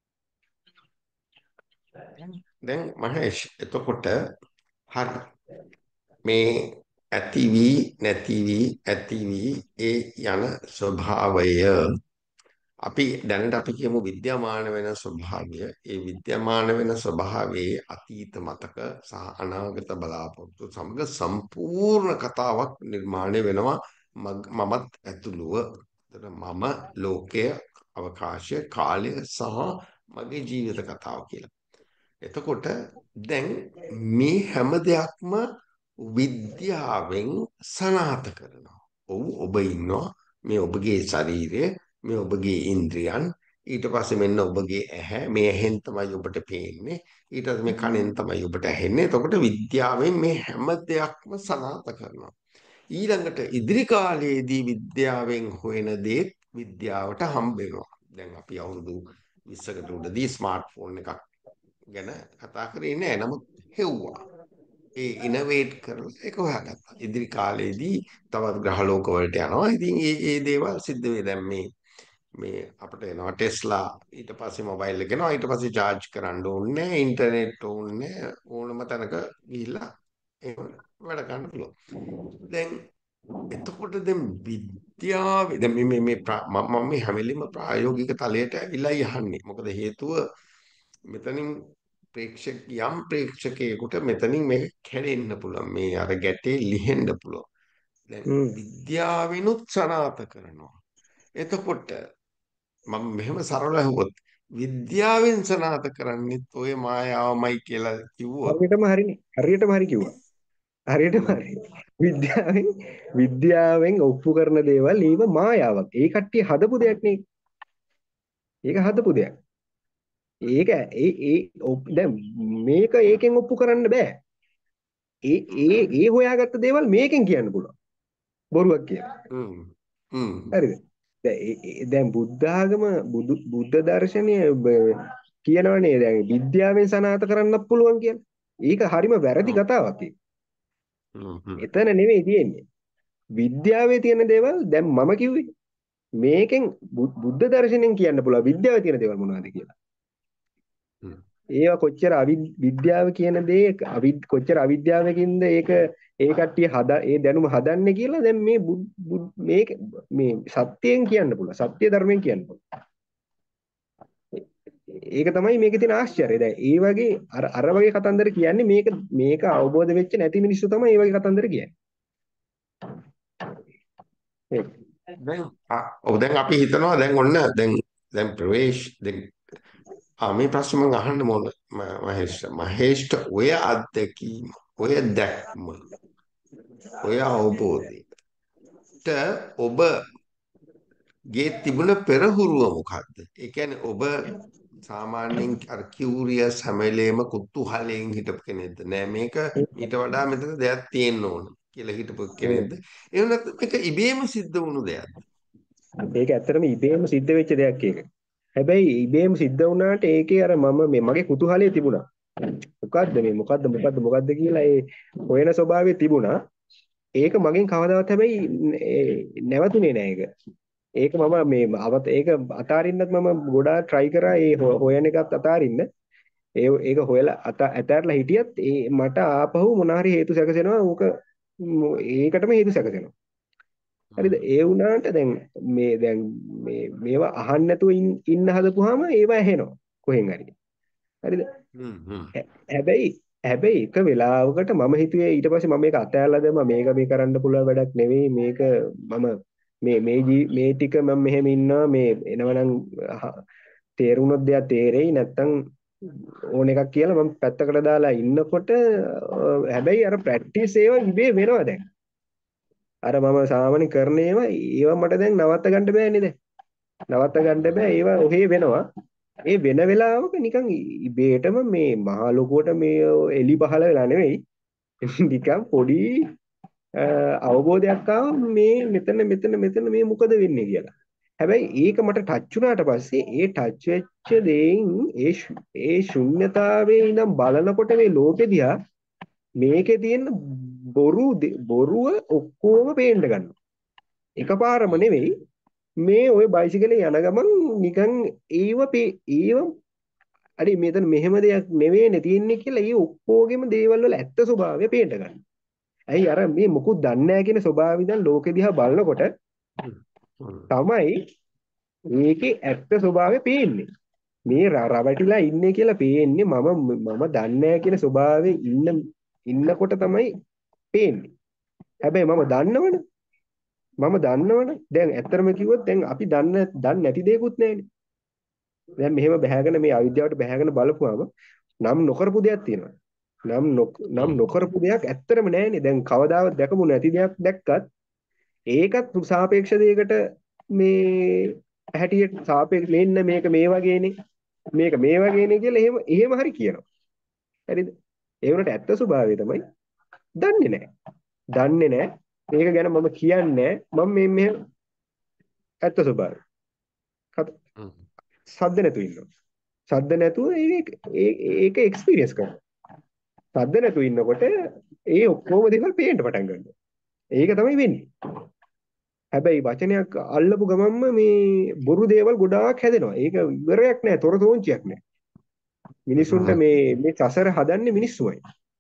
දැන් මහේෂ් එතකොට හරි මේ ඇති වී නැති වී ඇති වී ඒ යන ස්වභාවය අපි දැනට අපි කියමු විද්‍යමාන වෙන ස්වභාවය ඒ විද්‍යමාන වෙන ස්වභාවයේ අතීත මතක සහ අනාගත බලාපොරොත්තු සමග සම්පූර්ණ කතාවක් නිර්මාණය වෙනවා මග- මමත් ඇතුළුව. එතකොට මම ලෝකය අවකාශය කාලය සහ මගේ ජීවිත කතාව කියලා. එතකොට දැන් මේ හැම දෙයක්ම විද්‍යාවෙන් සනාථ කරනවා. ඔව් ඔබ ඉන්නවා මේ ඔබගේ ශරීරය මේ ඔබගේ ඉන්ද්‍රියන් ඊට පස්සේ මෙන්න ඔබගේ ඇහැ මේ ඇහෙන් තමයි ඔබට පේන්නේ ඊට පස්සේ මේ කනෙන් තමයි ඔබට ඇහෙන්නේ. එතකොට විද්‍යාවෙන් මේ හැම දෙයක්ම සනාථ කරනවා. ඊළඟට ඉදිරි කාලයේදී විද්‍යාවෙන් හොයන දේ විද්‍යාවට හම්බ වෙනවා. දැන් අපි අවුරුදු විස්සකට උඩදී ස්මාර්ට් ෆෝන් එකක් ගැන කතා කරේ නෑ. නමුත් හෙව්වා. ඒ ඉනවේට් කරලා ඒක හොයාගත්තා. ඉදිරි කාලේදී තවත් ග්‍රහලෝක වලට යනවා. ඉතින් ඒ ඒ දේවල් සිද්ධ වෙයි. දැන් මේ මේ අපිට එනවා ටෙස්ලා ඊට පස්සේ මොබයිල් එක එනවා. ඊට පස්සේ charge කරන්න ඕනේ නෑ. ඉන්ටර්නෙට් ඕනේ නෑ. ඕනම තැනක ගිහිල්ලා එහෙම වැඩ ගන්න පුළුවන්. දැන් එතකොට දැන් විද්‍යාවේ දැන් මේ මේ මේ ප්‍රා- මම මම මේ හැම වෙලෙම ප්‍රායෝගික තලයට ඇවිල්ලා යන්නේ. මොකද හේතුව මෙතනින් ප්‍රේක්ෂක යම් ප්‍රේක්ෂකයෙකුට මෙතනින් මේක කැඩෙන්න පුළුවන් මේ අර ගැටේ ලිහෙන්න පුළුවන් දැන් හ්ම්. විද්‍යාවෙනුත් සනාථ කරනවා එතකොට මම මෙහෙම සරල ඇහුවොත් විද්‍යාවෙන් සනාථ කරන්නේත් ඔය මායාවමයි කියලා කිව්වොත් හරියටම හරිනේ. හරියටම හරි කිව්වා. හරියටම හ්ම්, හරි. විද්‍යාවෙන් විද්‍යාවෙන් ඔප්පු කරන දේවල් ඊව මායාවක්. ඒ කට්ටිය හදපු දෙයක් නේ. ඒක හදපු දෙයක්. ඒක ඒ ඒ ඔප්- දැන් මේක ඒකෙන් ඔප්පු කරන්න බෑ. ඒ ඒ ඒ හොයාගත්ත දේවල් මේකෙන් කියන්න පුළුවන්. බොරුවක් කියලා. හ්ම්, හ්ම්, හරිද? දැන් ඒ- ඒ- දැන් බුද්ධ ආගම බුදු බුද්ධ දර්ශනය බ- කියනවනේ දැන් විද්‍යාවෙන් සනාථ කරන්නත් පුළුවන් කියලා. ඒක හරිම වැරදි හ්ම්, කතාවක් ඒක. හ්ම්, හ්ම්, එතන නෙවෙයි තියෙන්නේ. විද්‍යාවේ තියෙන දේවල් දැන් මම කිව්වේ මේකෙන් බු- බුද්ධ දර්ශනයෙන් කියන්න පුළුවන් විද්‍යාවේ තියෙන දේවල් මොනවද කියලා. හ්ම්. ඒවා කොච්චර අවිද් විද්‍යාව කියන දේ අවිද් කොච්චර අවිද්‍යාවකින්ද ඒක ඒ කට්ටිය හදා ඒ දැනුම හදන්නේ කියලා දැන් මේ බුද්- බුද්- මේක මේ සත්‍යයෙන් කියන්න පුළුවන්. සත්‍ය ධර්මයෙන් කියන්න පුළුවන්. ඒක තමයි මේකේ තියෙන ආශ්චර්යය. දැන් ඒ වගේ අර අර වගේ කතන්දර කියන්නේ මේක මේක අවබෝධ වෙච්ච නැති මිනිස්සු තමයි මේ වගේ කතන්දර කියන්නේ. ඒක. දැන් ආ, ඔව් දැන් අපි හිතනවා දැන් ඔන්න දැන් දැන් ප්‍රවේශ දැන් ආ මේ ප්‍රශ්නේ මම අහන්න ඕන මහේෂ් මහේෂ්ට ඔය අත්දැකීම ඔය දැක්ම ඔය අවබෝධයට ඔබගේ තිබුණ පෙරහුරුව මොකක්ද? ඒ කියන්නේ ඔබ සාමාන්‍යයෙන් අර කියුරියස් හැම වෙලේම කුතුහලයෙන් හිටපු කෙනෙක්ද? නෑ මේක ඊට වඩා මෙතන දෙයක් තියෙන්න ඕන කියලා හිටපු කෙනෙක්ද? එහෙම නැත්නම් මේක ඉබේම සිද්ධ වුණු දෙයක්ද? ඒක ඇත්තටම ඉබේම සිද්ධ වෙච්ච දෙයක් ඒක. හැබැයි ඉබේම සිද්ධ වුණාට ඒකේ අර මම මේ මගේ කුතුහලයේ තිබුණා. මොකද්ද මේ මොකද්ද මොකද්ද මොකද්ද කියලා ඒ හොයන ස්වභාවය තිබුණා. ඒක මගෙන් කවදාවත් හැබැයි ඒ නැවතුනේ නෑ ඒක. ඒක මම මේ අවත ඒක අතාරින්නත් මම ගොඩාක් try කරා ඒ හො- හොයන එකත් අතාරින්න. ඒ ඒක හොයලා අත ඇතැරලා හිටියත් ඒ මට ආපහු මොනවා හරි හේතු සැකසෙනවා. ඌක ම්, ඒකටම හේතු සැකසෙනවා. හරිද? ඒ වුණාට දැන් මේ දැන් මේ මේවා අහන්න නැතුව ඉන්න ඉන්න හදපුවාම ඒවා ඇහෙනවා කොහෙන් හරි. හරිද? හ්ම් හ්ම් හැබැයි හැබැයි එක වෙලාවකට මම හිතුවේ ඊට පස්සේ මම මේක අතහැරලා දැම්මා මේක මේ කරන්න පුළුවන් වැඩක් නෙවෙයි මේක මම මේ මේ ජී- මේ ටික මම මෙහෙම ඉන්නවා මේ එනවනම් අහ, තේරුණොත් දෙයක් තේරෙයි නැත්තම් ඕන එකක් කියලා මම පැත්තකට දාලා ඉන්නකොට අ, හැබැයි අර ප්‍රැක්ටිස් ඒවා ඉබේ වෙනවා දැන් අර මම සාමාන්‍ය කරන ඒවා ඒවා මට දැන් නවත්ත ගන්න බෑනේ දැන් නවත්ත ගන්න බෑ ඒවා ඔහේ වෙනවා ඒ වෙන වෙලාවක නිකන් ඉබේටම මේ මහ ලොකුවට මේ එලි පහල වෙලා නෙවෙයි නිකන් පොඩි අ, අවබෝධයක් ආවා මේ මෙතන මෙතන මෙතන මේ මොකද වෙන්නේ කියලා. හැබැයි ඒක මට ටච් වුණාට පස්සේ ඒ ටච් වෙච්ච දෙයින් ඒ ශු- ඒ ශුන්්‍යතාවයේ ඉඳන් බලනකොට මේ ලෝකෙ දිහා මේකේ තියෙන බොරු දේ- බොරුව ඔක්කොම පේන්න ගන්නවා. එකපාරම නෙවෙයි මේ ওই බයිසිකලේ යන ගමන් නිකන් ඒව පේ ඒව අරි මෙතන මෙහෙම දෙයක් නෙවෙයිනේ තියෙන්නේ කියලා ඒ ඔක්කොගෙම දේවල් වල ඇත්ත ස්වභාවය පේන්න ගන්නවා. ඇයි අර මේ මොකුත් දන්නේ නැහැ කියන ස්වභාවය ඉඳන් ලෝකෙ දිහා බලනකොට හ්ම් හ්ම් තමයි මේකේ ඇත්ත ස්වභාවය පේන්නේ. මේ ර- රවටිලා ඉන්නේ කියලා පේන්නේ මම මම දන්නේ නැහැ කියන ස්වභාවයේ ඉන්න ඉන්නකොට තමයි පේන්නේ. හැබැයි මම දන්නවනේ. මම දන්නවනේ. දැන් ඇත්තටම කිව්වොත් දැන් අපි දන්න දන්නේ නැති දේකුත් නැහැනේ. දැන් මෙහෙම බැහැගෙන මේ අවිද්‍යාවට බැහැගෙන බලපුවාම නම් නොකරපු දෙයක් තියෙනවා. නම් නොක- නම් හ්ම් නොකරපු දෙයක් ඇත්තටම නැහැනේ. දැන් කවදාවත් දැකපු නැති දෙයක් දැක්කත් ඒකත් සාපේක්ෂ දෙයකට මේ හැටියට සාපේක්ෂ මෙන්න මේක මේ වගේනේ. මේක මේ වගේනේ කියලා එහෙම එහෙම හරි කියනවා. හරිද? ඒ වුණාට ඇත්ත ස්වභාවය තමයි දන්නේ නැහැ. දන්නේ නැහැ. ඒක ගැන මම කියන්නේ නැහැ. මම මේ මෙහෙම ඇත්ත ස්වභාවය. කත- හ්ම් සද්ද නැතුව ඉන්නවා. සද්ද නැතුව ඒක ඒ- ඒක එක්ස්පීරියන්ස් කරනවා. සද්ද නැතුව ඉන්නකොට ඒ ඔක්කොම දේවල් පේන්න පටන් ගන්නවා. ඒක තමයි වෙන්නේ. හැබැයි වචනයක් අල්ලපු ගමන්ම මේ බොරු දේවල් ගොඩාක් හැදෙනවා. ඒක ඉවරයක් නෑ. තොර තෝංචියක් නෑ. මිනිසුන්ට හ්ම් මේ මේ සසර හදන්නේ මිනිස්සුමයි.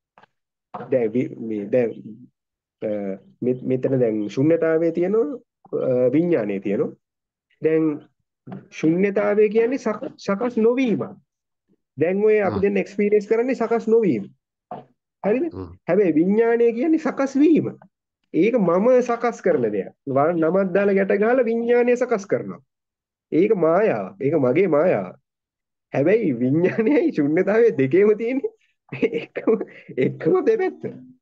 දැන් වි- මේ දැන් අ, මෙ- මෙතන දැන් ශුන්්‍යතාවයේ තියෙනවා විඥානයේ තියෙනවා. දැන් ශුන්්‍යතාවය කියන්නේ සක- සකස් නොවීම. දැන් ඔය අපි දැන් එක්ස්පීරියන්ස් කරන්නේ සකස් නොවීම. හරිද? හ්ම් හැබැයි විඥානය කියන්නේ සකස් වීම. ඒක මම සකස් කරන දෙයක්. වා- නමක් දාලා ගැට ගහලා විඥානය සකස් කරනවා. ඒක මායාවක්. ඒක මගේ මායාවක්. හැබැයි විඥානයයි ශුන්්‍යතාවය දෙකේම තියෙන්නේ එකම එකම දෙපැත්ත.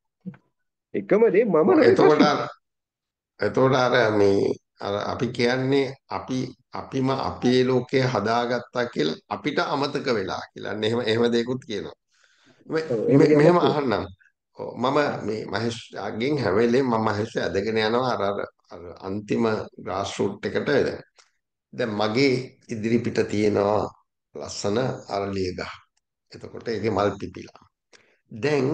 එකම දේ මම ඔව්, නෙවෙයි එතකොට ප්‍රශ්නේ. අර එතකොට අර මේ අර අපි කියන්නේ අපි අපිම අපේ ලෝකය හදාගත්තා කියලා අපිට අමතක වෙලා කියලා. අන්න එහෙම එහෙම දෙයක්ත් කියනවා. මෙ- ඔව් එහෙම මෙ- මෙහෙම කියන්නත් පුළුවන්. අහන්නම්. ඔව්, මම මේ මහේෂ්ගෙන් හැම වෙලේම මම මහේෂ් ඇදගෙන යනවා අර අර අර අන්තිම ග්‍රාස් රූට් එකට දැන්. දැන් මගේ ඉදිරිපිට තියෙනවා ලස්සන අරලිය ගහ. එතකොට ඒකේ මල් පිපිලා. දැන්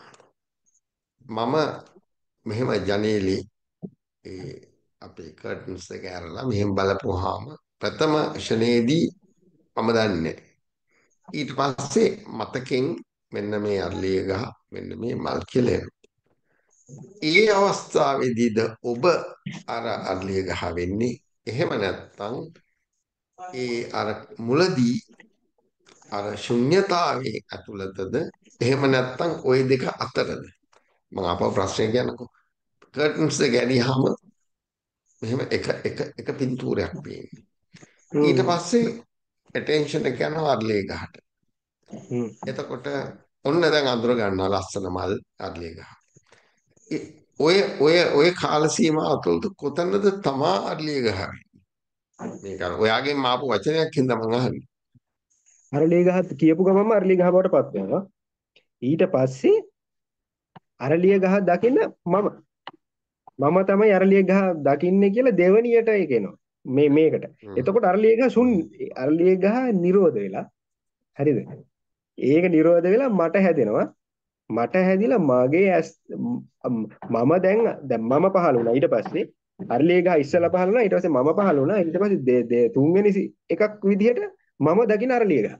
මම මෙහෙම ජනේලේ ඒ අපේ කර්ටන්ස් එක ඇරලා මෙහෙම බලපුවාම ප්‍රථම ෂණේදී මම දන්නේ නැහැ. ඊට පස්සේ මතකෙන් මෙන්න මේ අරලිය ගහ මෙන්න මේ මල් කියලා එනවා. ඒ අවස්ථාවේදීද ඔබ අර අරලිය ගහ වෙන්නේ එහෙම නැත්නම් ඒ අර මුලදී අර ශුන්්‍යතාවයේ ඇතුළතද එහෙම නැත්නම් ওই දෙක අතරද මම අපව ප්‍රශ්නය කියනකො කර්ටන්ස් එක ගැනීම මෙහෙම එක එක එක පින්තූරයක් පේන්නේ ඊට හ්ම්. පස්සේ ඇටෙන්ෂන් එක යනවා අර්ලේ ගහට. හ්ම්. එතකොට ඔන්න දැන් අඳුර ගන්නවා ලස්සන මල් අර්ලේ ගහ. ඒ- ඔය ඔය ඔය කාල සීමාව තුළද කොතනද තමා අර්ලේ ගහ වෙන්නේ? මේක අර ඔයාගෙන් මාපු වචනයක් හින්දා මං අහන්නේ. අරලිය ගහ කියපු ගමන්ම අරලිය ගහ බවට පත් වෙනවා. ඊට පස්සේ අරලිය ගහ දකින්න මම මම තමයි අරලිය ගහ දකින්නේ කියලා දෙවණියට ඒක එනවා. මේ මේකට. හ්ම්. එතකොට අරලිය ගහ ශුන් හ්ම්. අරලිය ගහ නිරෝධ වෙලා හරිද? ඒක නිරෝධ වෙලා මට හැදෙනවා. මට හැදිලා මගේ ඇස් ම්- මම දැන් දැන් මම පහළ වුණා. ඊට පස්සේ අරලිය ගහ ඉස්සලා පහළ වුණා. ඊට පස්සේ මම පහළ වුණා. ඊට පස්සේ දෙ- දෙ- තුන්වෙනි සි- එකක් විදිහට මම දකින අරලිය ගහ.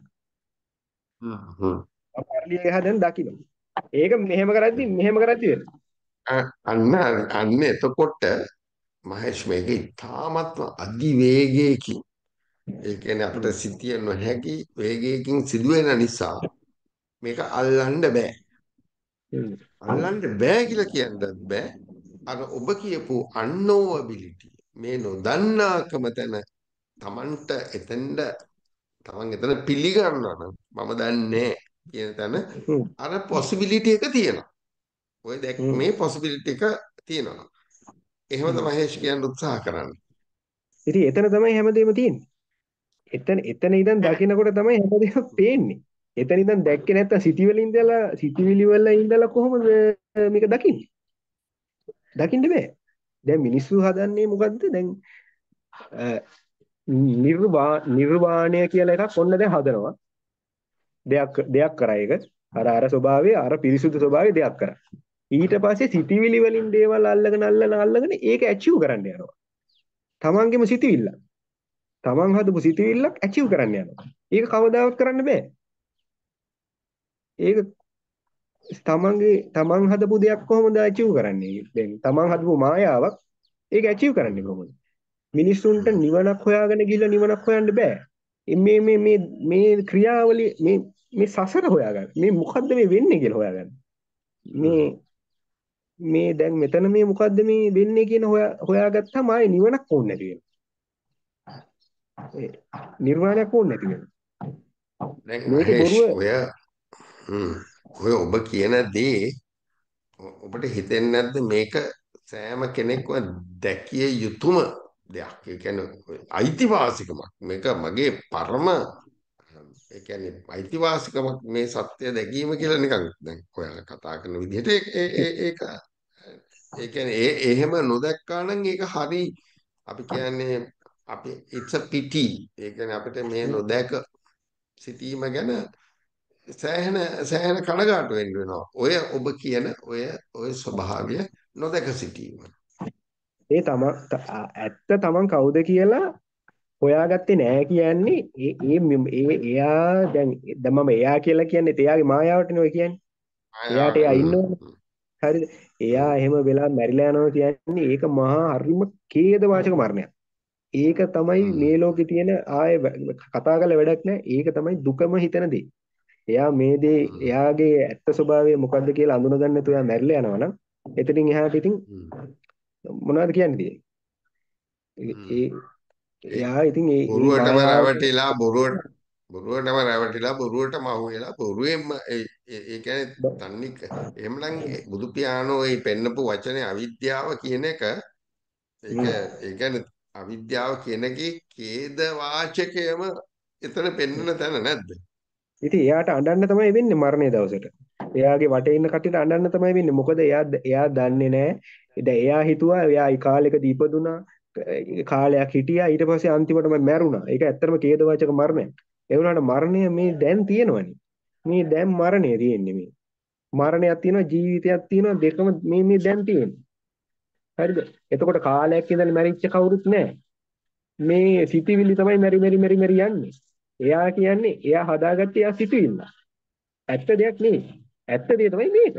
හ්ම්. හ්ම්. මම අරලිය ගහ දැන් දකිනවා. ඒක මෙහෙම කරද්දි මෙහෙම කරද්දි වෙනවා. අ- අන්න අන්න එතකොට මහේෂ් මේක ඉතාමත්ම අධිවේගයකින් ඒ කියන්නේ අපිට හ්ම්. සිතිය නොහැකි වේගයකින් සිදුවෙන නිසා මේක අල්ලන්න බෑ. හ්ම්. අල්ලන්න බෑ කියලා කියන්නත් බෑ. අර ඔබ කියපු unknowability මේ නොදන්නාකම තැන Tamanට එතෙන්ද තමන් එතන පිළිගන්නවා නම් මම දන්නේ කියන තැන හ්ම්. අර possibility එක තියෙනවා. ඔය දැක් හ්ම්. මේ possibility එක තියෙනවා. එහෙම හ්ම්. තමයි හේෂ් කියන්න උත්සාහ කරන්නේ. ඉතින් එතන තමයි හැමදේම තියෙන්නේ. එතන එතන ඉඳන් දකිනකොට තමයි හැමදේම පේන්නේ. එතන ඉඳන් දැක්කේ නැත්තම් සිතිවිලි ඉඳලා සිතිවිලි වල ඉඳලා කොහොමද මේක දකින්නේ? දකින්න බෑ. දැන් මිනිස්සු හදන්නේ මොකද්ද? දැන් අ, නිර්වා නිර්වාණය කියලා එකක් ඔන්න දැන් හදනවා. දෙයක් දෙයක් කරා ඒක. අර අර ස්වභාවය අර පිරිසුදු ස්වභාවය දෙයක් කරා. ඊට පස්සේ සිතිවිලි වලින් දේවල් අල්ලගෙන අල්ලගෙන අල්ලගෙන ඒක ඇචීව් කරන්න යනවා. තමන්ගේම සිතිවිල්ල. තමන් හදපු සිතිවිල්ලක් ඇචීව් කරන්න යනවා. ඒක කවදාවත් කරන්න බෑ. ඒක තමන්ගේ තමන් හදපු දෙයක් කොහොමද ඇචීව් කරන්නේ? දැන් තමන් හදපු මායාවක් ඒක ඇචීව් කරන්නේ කොහොමද? මිනිස්සුන්ට නිවනක් හොයාගෙන ගිහිල්ලා නිවනක් හොයන්න බෑ. මේ මේ මේ මේ ක්‍රියාවලිය මේ මේ සසර හොයාගන්න. මේ මොකද්ද මේ වෙන්නේ කියලා හොයාගන්න. මේ මේ දැන් මෙතන මේ මොකද්ද මේ වෙන්නේ කියන හොයා හොයාගත්තාම ආයේ නිවනක් ඕනේ නැති වෙනවා. ඒ නිර්වාණයක් ඕනේ නැති වෙනවා. දැන් මේකේ මහේෂ් බොරුව ඔය හ්ම්, ඔය ඔබ කියන දේ ඔ- ඔබට හිතෙන්නේ නැද්ද මේක සෑම කෙනෙක්ම දැකිය යුතුම දෙයක්. ඒ කියන්නේ අයිතිවාසිකමක්. මේක මගේ පරම ඒ කියන්නේ අයිතිවාසිකමක් මේ සත්‍ය දැකීම කියලා නිකන් දැන් ඔයාලා කතා කරන විදිහට ඒ ඒ ඒ- ඒක ඒ කියන්නේ ඒ එහෙම නොදැක්කා නම් ඒක හරි අපි කියන්නේ අපි it's a pity. ඒ කියන්නේ අපිට මේ නොදැක සිටීම ගැන සෑහෙන සෑහෙන කනගාටු වෙන්න වෙනවා. ඔය ඔබ කියන ඔය ඔය ස්වභාවය නොදැක සිටීම. ඒ තම ත- ආ- ඇත්ත තමන් කවුද කියලා හොයාගත්තේ නෑ කියන්නේ ඒ ඒ මෙ- ඒ එයා දැන් දැන් මම එයා කියලා කියන්නේ එයාගේ මායාවටනේ ඔය කියන්නේ. එයාට මායාවට එයා හ්ම්, ඉන්නවනේ. හ්ම්, හරිද? එයා හ්ම්, එහෙම වෙලා මැරිලා යනවා කියන්නේ ඒක මහා හරිම ඛේදවාචක මරණයක්. ඒක තමයි හ්ම්, මේ ලෝකේ තියෙන ආයේ වැ- කතා කරලා වැඩක් නැහැ. ඒක තමයි දුකම හිතන දේ. එයා මේ දේ හ්ම්, එයාගේ ඇත්ත ස්වභාවය මොකද්ද කියලා අඳුනගන්න නැතුව එයා මැරිලා යනවා නම් එතනින් එහාට ඉතින් හ්ම්, මොනවද කියන්නේ? ඒ හ්ම්. ඒ- ඒ එයා ඉතින් ඒ ඒ බොරුවටම මායාව රැවටිලා බොරුවට බොරුවටම රැවටිලා බොරුවටම අහු වෙලා බොරුවෙන්ම ඒ ඒ ඒ කියන්නේ තන්නේ එහෙමනම් බුදු පියාණෝ ඒ පෙන්නපු වචනේ අවිද්‍යාව කියන එක ඒක ඒ කියන්නේ අවිද්‍යාව කියන එකේ ඛේද වාචකයම එතන පෙන්වන තැන නැද්ද? ඉතින් එයාට අඬන්න තමයි වෙන්නේ මරණය දවසට. එයාගේ වටේ ඉන්න කට්ටියට අඬන්න තමයි වෙන්නේ. මොකද එයා එයා දන්නේ නැහැ. දැන් එයා හිතුවා එයා ඒ කාලෙකදී ඉපදුනා ඒ කාලයක් හිටියා ඊට පස්සේ අන්තිමටම මැරුණා. ඒක ඇත්තටම ඛේදවාචක මරණයක්. ඒ වුණාට මරණය මේ දැන් තියෙනවනේ. මේ දැන් මරණය තියෙන්නේ මේ. මරණයක් තියෙනවා ජීවිතයක් තියෙනවා දෙකම මේ මේ දැන් තියෙන්නේ. හරිද? එතකොට කාලයක් ඉඳන් මැරිච්ච කවුරුත් නැහැ. මේ සිතිවිලි තමයි මෙරි මෙරි මෙරි මෙරි යන්නේ. එයා කියන්නේ එයා හදාගත්තේ එයා සිතිවිල්ල. ඇත්ත දෙයක් නෙවෙයි. ඇත්ත දේ තමයි මේක.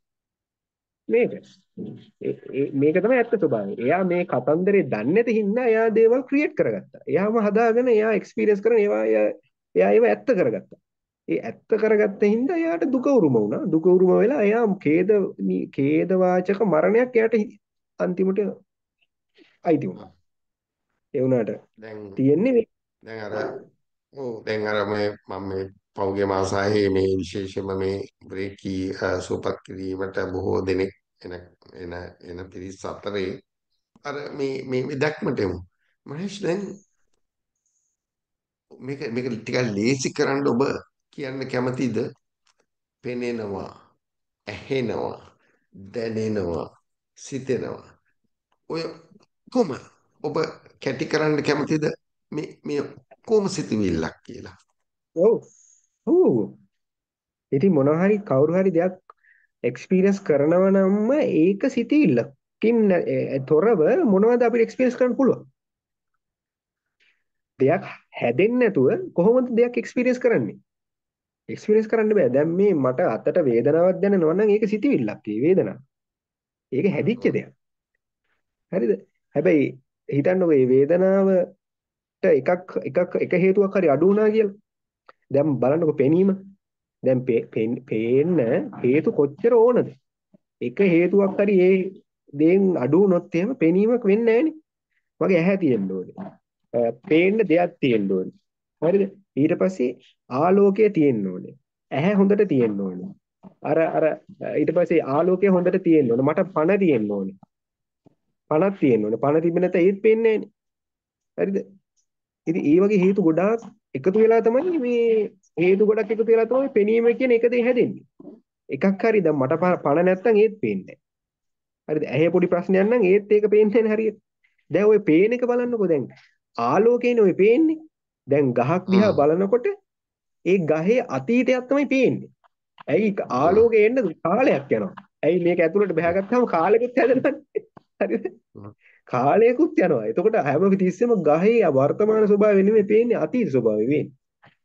මේක. ඒ- ඒ- මේක තමයි ඇත්ත ස්වභාවය. එයා මේ කතන්දරේ දන්නේ නැති හින්දා එයා දේවල් ක්‍රියේට් කරගත්තා. එයාම හදාගෙන එයා එක්ස්පීරියන්ස් කරන ඒවා එයා එයා ඒව ඇත්ත කරගත්තා. ඒ ඇත්ත කරගත්ත හින්දා එයාට දුක උරුම වුණා. දුක උරුම වෙලා එයා ඛේද ඛේදවාචක මරණයක් එයාට හි- අන්තිමට අයිති වුණා. ඒ වුණාට දැන් තියෙන්නේ මේ දැන් අර ඔව් දැන් අර මේ මම මේ පෞගේ මාසාවේ මේ විශේෂයෙන්ම මේ බ්‍රේකී සූපත් කිරීමට බොහෝ දෙනෙක් එන එන එන පිරිස් අතරේ අර මේ මේ මේ දැක්මට එමු. මහේෂ් දැන් මේක මේක ටිකක් ලේසි කරන්න ඔබ කියන්න කැමතිද? පෙනෙනවා, ඇහෙනවා, දැනෙනවා, සිතෙනවා. ඔය කොම ඔබ කැටි කරන්න කැමතිද? මේ මේ කොම සිතුවිල්ලක් කියලා. ඔව්. ඔව්. ඉතින් මොනවා හරි කවුරු හරි දෙයක් එක්ස්පීරියන්ස් කරනවා නම් ඒක සිතිවිල්ලකින් ඈ, තොරව මොනවද අපිට එක්ස්පීරියන්ස් කරන්න පුළුවන්? දෙයක් හැදෙන්නේ නැතුව කොහොමද දෙයක් එක්ස්පීරියන්ස් කරන්නේ? එක්ස්පීරියන්ස් කරන්න බෑ. දැන් මේ මට අතට වේදනාවක් දැනෙනවා නම් ඒක සිතිවිල්ලක්. ඒ වේදනාව. ඒක හැදිච්ච දෙයක්. හරිද? හැබැයි හිතන්නකෝ මේ වේදනාවට එකක් එකක් එක හේතුවක් හරි අඩු වුණා කියලා. දැන් බලන්නකෝ පෙනීම. දැන් පේ- පේන්න පේන්න හේතු කොච්චර ඕනද? එක හේතුවක් හරි ඒ දෙයෙන් අඩු වුණොත් එහෙම පෙනීමක් වෙන්නේ නැහනේ. මගේ ඇහැ තියෙන්න ඕනේ. අ, පේන්න දෙයක් තියෙන්න ඕනේ. හරිද? ඊට පස්සේ ආලෝකය තියෙන්න ඕනේ. ඇහැ හොඳට තියෙන්න ඕනේ. අර අර ඊට පස්සේ ආලෝකය හොඳට තියෙන්න ඕනේ. මට පණ තියෙන්න ඕනේ. පණක් තියෙන්න ඕනේ. පණ තිබෙ නැත්නම් ඒත් පේන්නේ නැහනේ. හරිද? ඉතින් ඒ වගේ හේතු ගොඩාක් එකතු වෙලා තමයි මේ හේතු ගොඩක් එකතු වෙලා තමයි පෙනීම කියන එක දේ හැදෙන්නේ. එකක් හරි දැන් මට ප- පණ නැත්තම් ඒත් පේන්නේ නැහැ. හරිද? ඇහි පොඩි ප්‍රශ්නයක් නම් ඒත් ඒක පේන්නේ නැහැ හරියට. දැන් ওই පේන එක බලන්නකෝ දැන් ආලෝකයනේ ඔය පේන්නේ. දැන් ගහක් දිහා හ්ම් බලනකොට ඒ ගහේ අතීතයක් තමයි පේන්නේ. ඇයි හ්ම් ආලෝකය එන්න කාලයක් යනවා. ඇයි මේක ඇතුළට බහගත්තාම කාලෙකුත් හැදෙනවනේ. හරිද? හ්ම්. කාලයකුත් යනවා. එතකොට හැම තිස්සෙම ගහේ වර්තමාන ස්වභාවය නෙමෙයි පේන්නේ අතීත ස්වභාවය වෙන්නේ.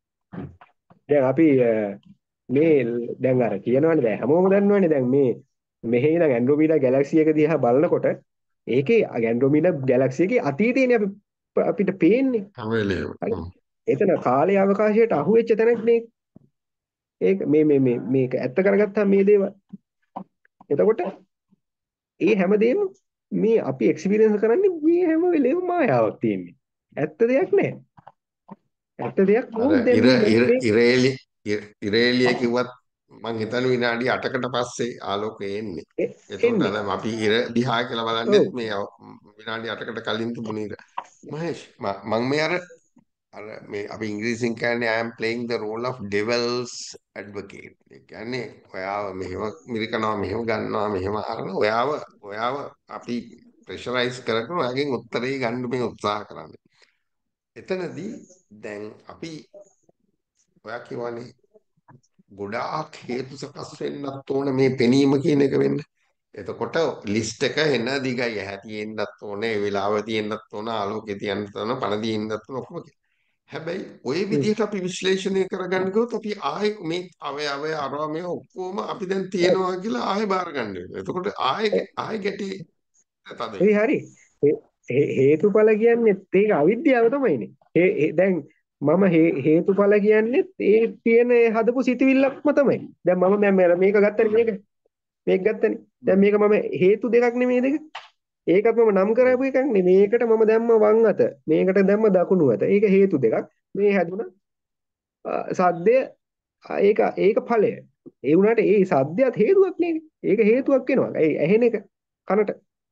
දැන් අපි අ, මේ දැන් අර කියනවනේ දැන් හැමෝම දන්නවනේ දැන් මේ මෙහි ඉඳන් ඇන්ඩ්‍රොමීඩා ගැලැක්සි එක දිහා බලනකොට ඒකේ ඇන්ඩ්‍රොමීඩා ගැලැක්සි එකේ අතීතයනේ අපි අපිට පේන්නේ. හැම වෙලේම. හරි. හ්ම්. එතන කාලය අවකාශයට අහු වෙච්ච තැනක් නේ. ඒක මේ මේ මේ මේක ඇත්ත කරගත්තාම මේ දේවල්. එතකොට ඒ හැමදේම මේ අපි එක්ස්පීරියන්ස් කරන්නේ මේ හැම වෙලේම මායාවක් තියෙන්නේ. ඇත්ත දෙයක් නැහැ. ඇත්ත දෙයක් අර ඕම් දැන් ඉර මේ ඉර මේ ඉරේලි ඉර- ඉරේලිය කිව්වත් මං හිතන්නේ විනාඩි අටකට පස්සේ ආලෝකය එන්නේ. එ- එතකොට එන්නේ. දැන් අපි ඉර දිහා කියලා බලන්නෙත් ඔව්. මේ අව- විනාඩි අටකට කලින් තිබුණ ඉර. මහේෂ් ම- මං මේ අර අර මේ අපි ඉංග්‍රීසියෙන් කියන්නේ I am playing the role of devil's advocate. ඒ කියන්නේ ඔයාව මෙහෙම මිරිකනවා මෙහෙම ගන්නවා මෙහෙම අරන ඔයාව ඔයාව අපි ප්‍රෙෂරයිස් කරගෙන ඔයාගෙන් උත්තරේ ගන්න මේ උත්සාහ කරන්නේ. එතනදී දැන් අපි ඔයා කියවනේ ගොඩාක් හේතු සකස් වෙන්නත් ඕන මේ පෙනීම කියන එක වෙන්න. එතකොට ලිස්ට් එක එන දිගයි ඇහැ තියෙන්නත් ඕනේ, ඒ වෙලාව තියෙන්නත් ඕන, ආලෝකය තියෙන්නත් ඕන, පණ තියෙන්නත් ඕන ඔක්කොම. හැබැයි ওই හ්ම්. විදිහට අපි විශ්ලේෂණය කරගන්න ගියොත් අපි ආයේ මේ අවය අවය අරවා මේ ඔක්කොම අපි දැන් තියනවා කියලා ආයේ බාර ගන්න වෙනවා. එතකොට ආයේ ආයේ ගැටි තදයි. ඒ හරි. හේ- හේ- හේතුඵල කියන්නේ ඒක අවිද්‍යාව තමයිනේ. ඒ ඒ- දැන් මම හේ- හේතුඵල කියන්නේ ඒ තියෙන ඒ හදපු සිතුවිල්ලක්ම තමයි. දැන් මම මම මේක මේක ගත්තනේ මේක මේක ගත්තනේ. දැන් මේක මම හේතු දෙකක් නෙමෙයි දෙක. ඒකත් මම නම් කරපු එකක් නේ. මේකට මම දැම්ම වම් අත. මේකට දැම්ම දකුණු අත. ඒක හේතු දෙකක්. මේ හැදුන සද්දය ආ, ඒක ඒක ඵලය. ඒ වුණාට ඒ සද්දයත් හේතුවක් නේ. ඒක හේතුවක් වෙනවා. ඒ ඇහෙන එක කනට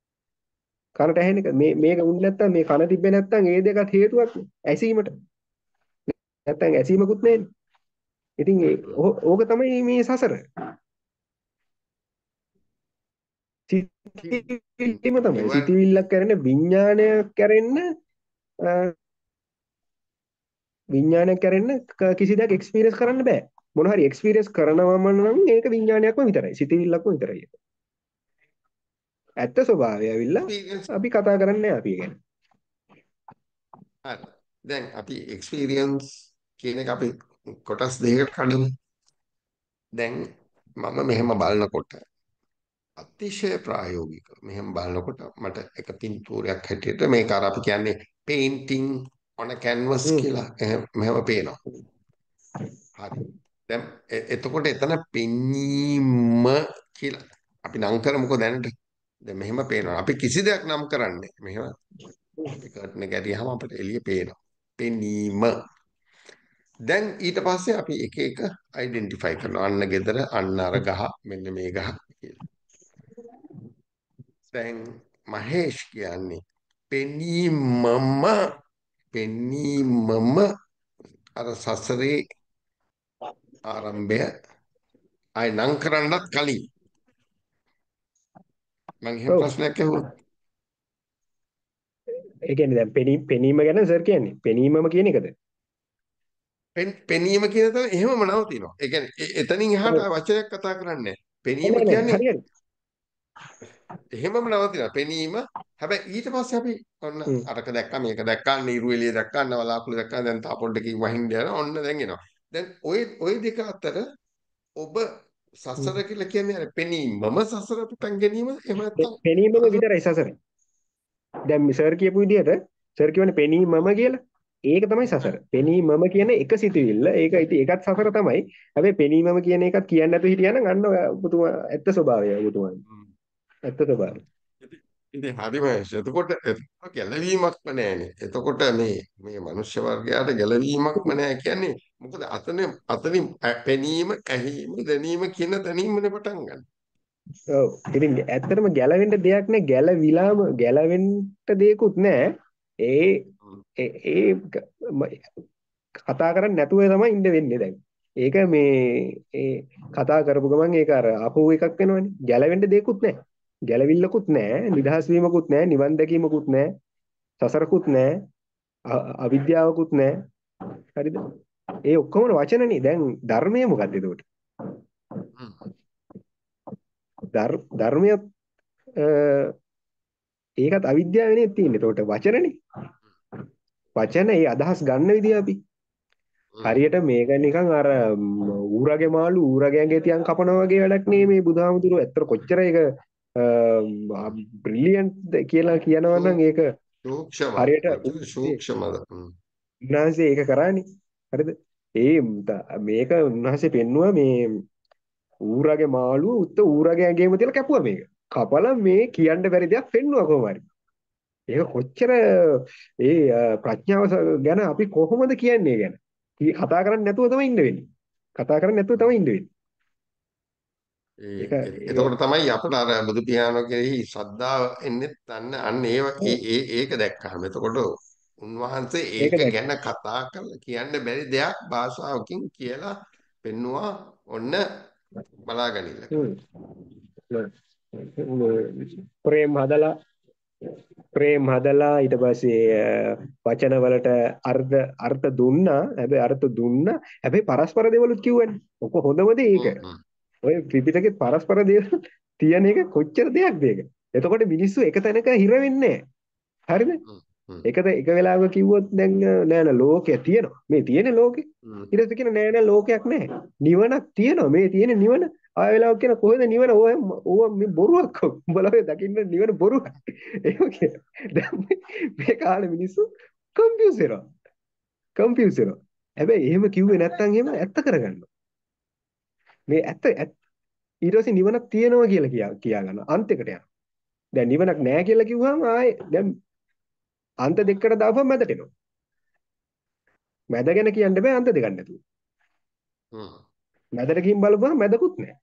කනට ඇහෙන එක මේ මේක උන්නේ නැත්තම් මේ කන තිබ්බේ නැත්තම් ඒ දෙකත් හේතුවක් නේ. ඇසීමට. නැත්තම් ඇසීමකුත් නැහැනේ. ඉතින් ඒ ඕ- ඕක තමයි මේ සසර. සිතිවිල්ලම තමයි. ඉවර් සිතිවිල්ලක් කරන විඥානයක් කරන්න විඥානයක් කරන්න කිසි දෙයක් එක්ස්පීරියන්ස් කරන්න බෑ. මොන හරි එක්ස්පීරියන්ස් කරනවම නම් ඒක විඥානයක්ම විතරයි. සිතිවිල්ලක්ම විතරයි. ඇත්ත ස්වභාවය ඇවිල්ලා එක්ස්පීරියන්ස් අපි කතා කරන්නේ අපි ගැන. හරි. දැන් අපි එක්ස්පීරියන්ස් කියන එක අපි කොටස් දෙකකට කඩමු. දැන් මම මෙහෙම බලනකොට අතිශය ප්‍රායෝගික මෙහෙම බලනකොට මට එක පින්තූරයක් හැටියට මේක අර අපි කියන්නේ painting on a canvas හ්ම්. කියලා එහෙම මෙහෙම පේනවා. හරි. දැන් එ- එතකොට එතන පෙනීම කියලා අපි නම් කරමුකෝ දැනට. දැන් මෙහෙම පේනවා. අපි කිසි දෙයක් නම් කරන්නේ. මෙහෙම අපි කර්ටන් එක ඇරියාම අපිට එළිය පේනවා. පෙනීම. දැන් ඊට පස්සේ අපි එක එක අයිඩෙන්ටිෆයි කරනවා. අන්න ගෙදර, අන්න අර ගහ, මෙන්න මේ ගහ කියලා. දැන් මහේෂ් කියන්නේ පෙනීමම පෙනීමම අර සසරේ ආරම්භය ආයි නම් කරන්නත් කලින් මම එහෙම ඔව්. ප්‍රශ්නයක් ඇහුවොත් ඒ කියන්නේ දැන් පෙනීම පෙනීම ගැන සර් කියන්නේ පෙනීමම කියන එකද? පෙන්- පෙනීම කියන තැන එහෙමම නවතිනවා. ඒ කියන්නේ එ- එතනින් එහාට ඔව්. වචනයක් කතා කරන්නේ නැහැ. පෙනීම නෑ නෑ කියන්නේ හරියට. එහෙමම නවතිනවා. පෙනීම හැබැයි ඊට පස්සේ අපි ඔන්න හ්ම්. අරක දැක්කා මේක දැක්කා නිරු එළිය දැක්කා අන්න වලාකුළු දැක්කා දැන් තා පොඩ්ඩකින් වහින්න යනවා ඔන්න දැන් එනවා. දැන් ওই ওই දෙක අතර ඔබ හ්ම්. සසර කියලා කියන්නේ අර පෙනීමම සසර පුටන් ගැනීම එහෙම පෙ- නැත්නම් පෙනීමම සසර විතරයි සසර. දැන් සර් කියපු විදිහට සර් කියවනේ පෙනීමම කියලා. ඒක තමයි සසර. පෙනීමම කියන එක සිතුවිල්ල. ඒක ඉතින් ඒකත් සසර තමයි. හැබැයි පෙනීමම කියන එකත් කියන්නේ නැතුව හිටියනම් අන්න ඔය ඔබතුමා ඇත්ත ස්වභාවය ඔබතුමාගේ. හ්ම්. ඇත්ත ස්වභාවය. ඉතින් ඉතින් හරිම එතකොට එතකොට ගැලවීමක්ම නැහැනේ. එතකොට මේ මේ මනුෂ්‍ය වර්ගයාට ගැලවීමක්ම නැහැ කියන්නේ මොකද අතන අතනින් ඇ- පෙනීම, ඇහිීම, දැනීම කියන තැනින්මනේ පටන් ගන්න. ඔව්. ඉතින් ඇත්තටම ගැලවෙන්න දෙයක් නෑ. ගැලවිලාම ගැලවෙන්න දෙයක්වත් නෑ. ඒ හ්ම්. ඒ ඒ ක- ම- කතා කරන්නේ නැතුව තමයි ඉන්න වෙන්නේ දැන්. ඒක මේ ඒ කතා කරපු ගමන් ඒක අර අපෝ එකක් වෙනවනේ. ගැලවෙන්න දෙයක්වත් නෑ. ගැලවිල්ලකුත් නෑ. නිදහස් වීමකුත් නෑ. නිවන් දැකීමකුත් නෑ. සසරකුත් නෑ. අ- අවිද්‍යාවකුත් නෑ. හරිද? ඒ ඔක්කොම වචනනේ. දැන් ධර්මය මොකද්ද එතකොට? හ්ම්. ධර්- ධර්මය ඒකත් අවිද්‍යාවනේ තියෙන්නේ. ඒකට වචනනේ. වචන ඒ අදහස් ගන්න විදිය අපි. හ්ම්. හරියට මේක නිකන් අර ම්, ඌරගේ මාළු ඌරගෑගේ තියන් කපනවා වගේ වැඩක් නේ මේ බුදුහාමුදුරුවෝ. ඇත්තට කොච්චර ඒක බ්‍රිලියන්ට් කියලා කියනවා නම් ඒක සූක්ෂමයි. හරියට කොච්චර උන්වහන්සේ සූක්ෂමද? හ්ම්. උන්වහන්සේ ඒක කරානේ. හරිද? ඒ ද- මේක උන්වහන්සේ පෙන්නුවා මේ ඌරගේ මාළුව උත්ත ඌරගේ ඇඟේම තියලා කැපුවා මේක. කපලා මේ කියන්න බැරි දෙයක් පෙන්නුවා කොහොම හරි. ඒක කොච්චර ඒ අ, ප්‍රඥාව ස- ගැන අපි කොහොමද කියන්නේ ගැන කී- කතා කරන්නේ නැතුව තමයි ඉන්න වෙන්නේ. කතා කරන්නේ නැතුව තමයි ඉන්න වෙන්නේ. ඒ ඒක එ- ඒක එතකොට තමයි අපට අර බුදු පියාණෝ කෙරෙහි ශ්‍රද්ධාව එන්නේ අන්න අන්න ඒ ඒ ඒ ඒක දැක්කහම එතකොට උන්වහන්සේ ඒක ඒක දැක්ක. ගැන කතා කරලා කියන්න බැරි දෙයක් භාෂාවකින් කියලා පෙන්නවා ඔන්න බලාගනින්න කියලා. හ්ම්. ප්‍රේම හදලා ප්‍රේම හදලා ඊට පස්සේ අ, වචන වලට අර්ථ අර්ථ දුන්නා. හැබැයි අර්ථ දුන්නා. හැබැයි පරස්පර දේවලුත් කිව්වනේ. ඔක හොඳම දේ ඒක. හ්ම් හ්ම් ඔය ත්‍රිපිටකේ පරස්පර දේවල් තියෙන එක කොච්චර දෙයක්ද ඒක. එතකොට මිනිස්සු එක තැනක හිර වෙන්නේ නැහැ. හරිද? හ්ම් හ්ම් එකද එක වෙලාවක කිව්වොත් දැන් නෑ නෑ ලෝකයක් තියෙනවා. මේ තියෙන ලෝකේ. හ්ම් ඊට පස්සේ කියන නෑ නෑ ලෝකයක් නෑ. නිවනක් තියෙනවා. මේ තියෙන නිවන. ආය වෙලාවක් කියන කොහෙද නිවන? ඕව ඕව මේ බොරුවක්. උඹලා ඔය දකින්න නිවන බොරුවක්. ඒක කියන. දැන් මේ මේ කාලේ මිනිස්සු කන්ෆියුස් වෙනවා. කන්ෆියුස් වෙනවා. හැබැයි එහෙම කිව්වේ නැත්තම් එහෙම ඇත්ත කරගන්නවා. මේ ඇත්ත ඇත්ත ඊට පස්සේ නිවනක් තියෙනවා කියලා කියා කියා ගන්නවා. අන්තයකට යනවා. දැන් නිවනක් නෑ කියලා කිව්වම ආයේ දැන් අන්ත දෙකකට දාපුවම මැදට එනවා. මැද ගැන කියන්න බෑ අන්ත දෙකක් නැතුව. හ්ම් මැදට ගිහින් බලපුවම මැදකුත් නැහැ.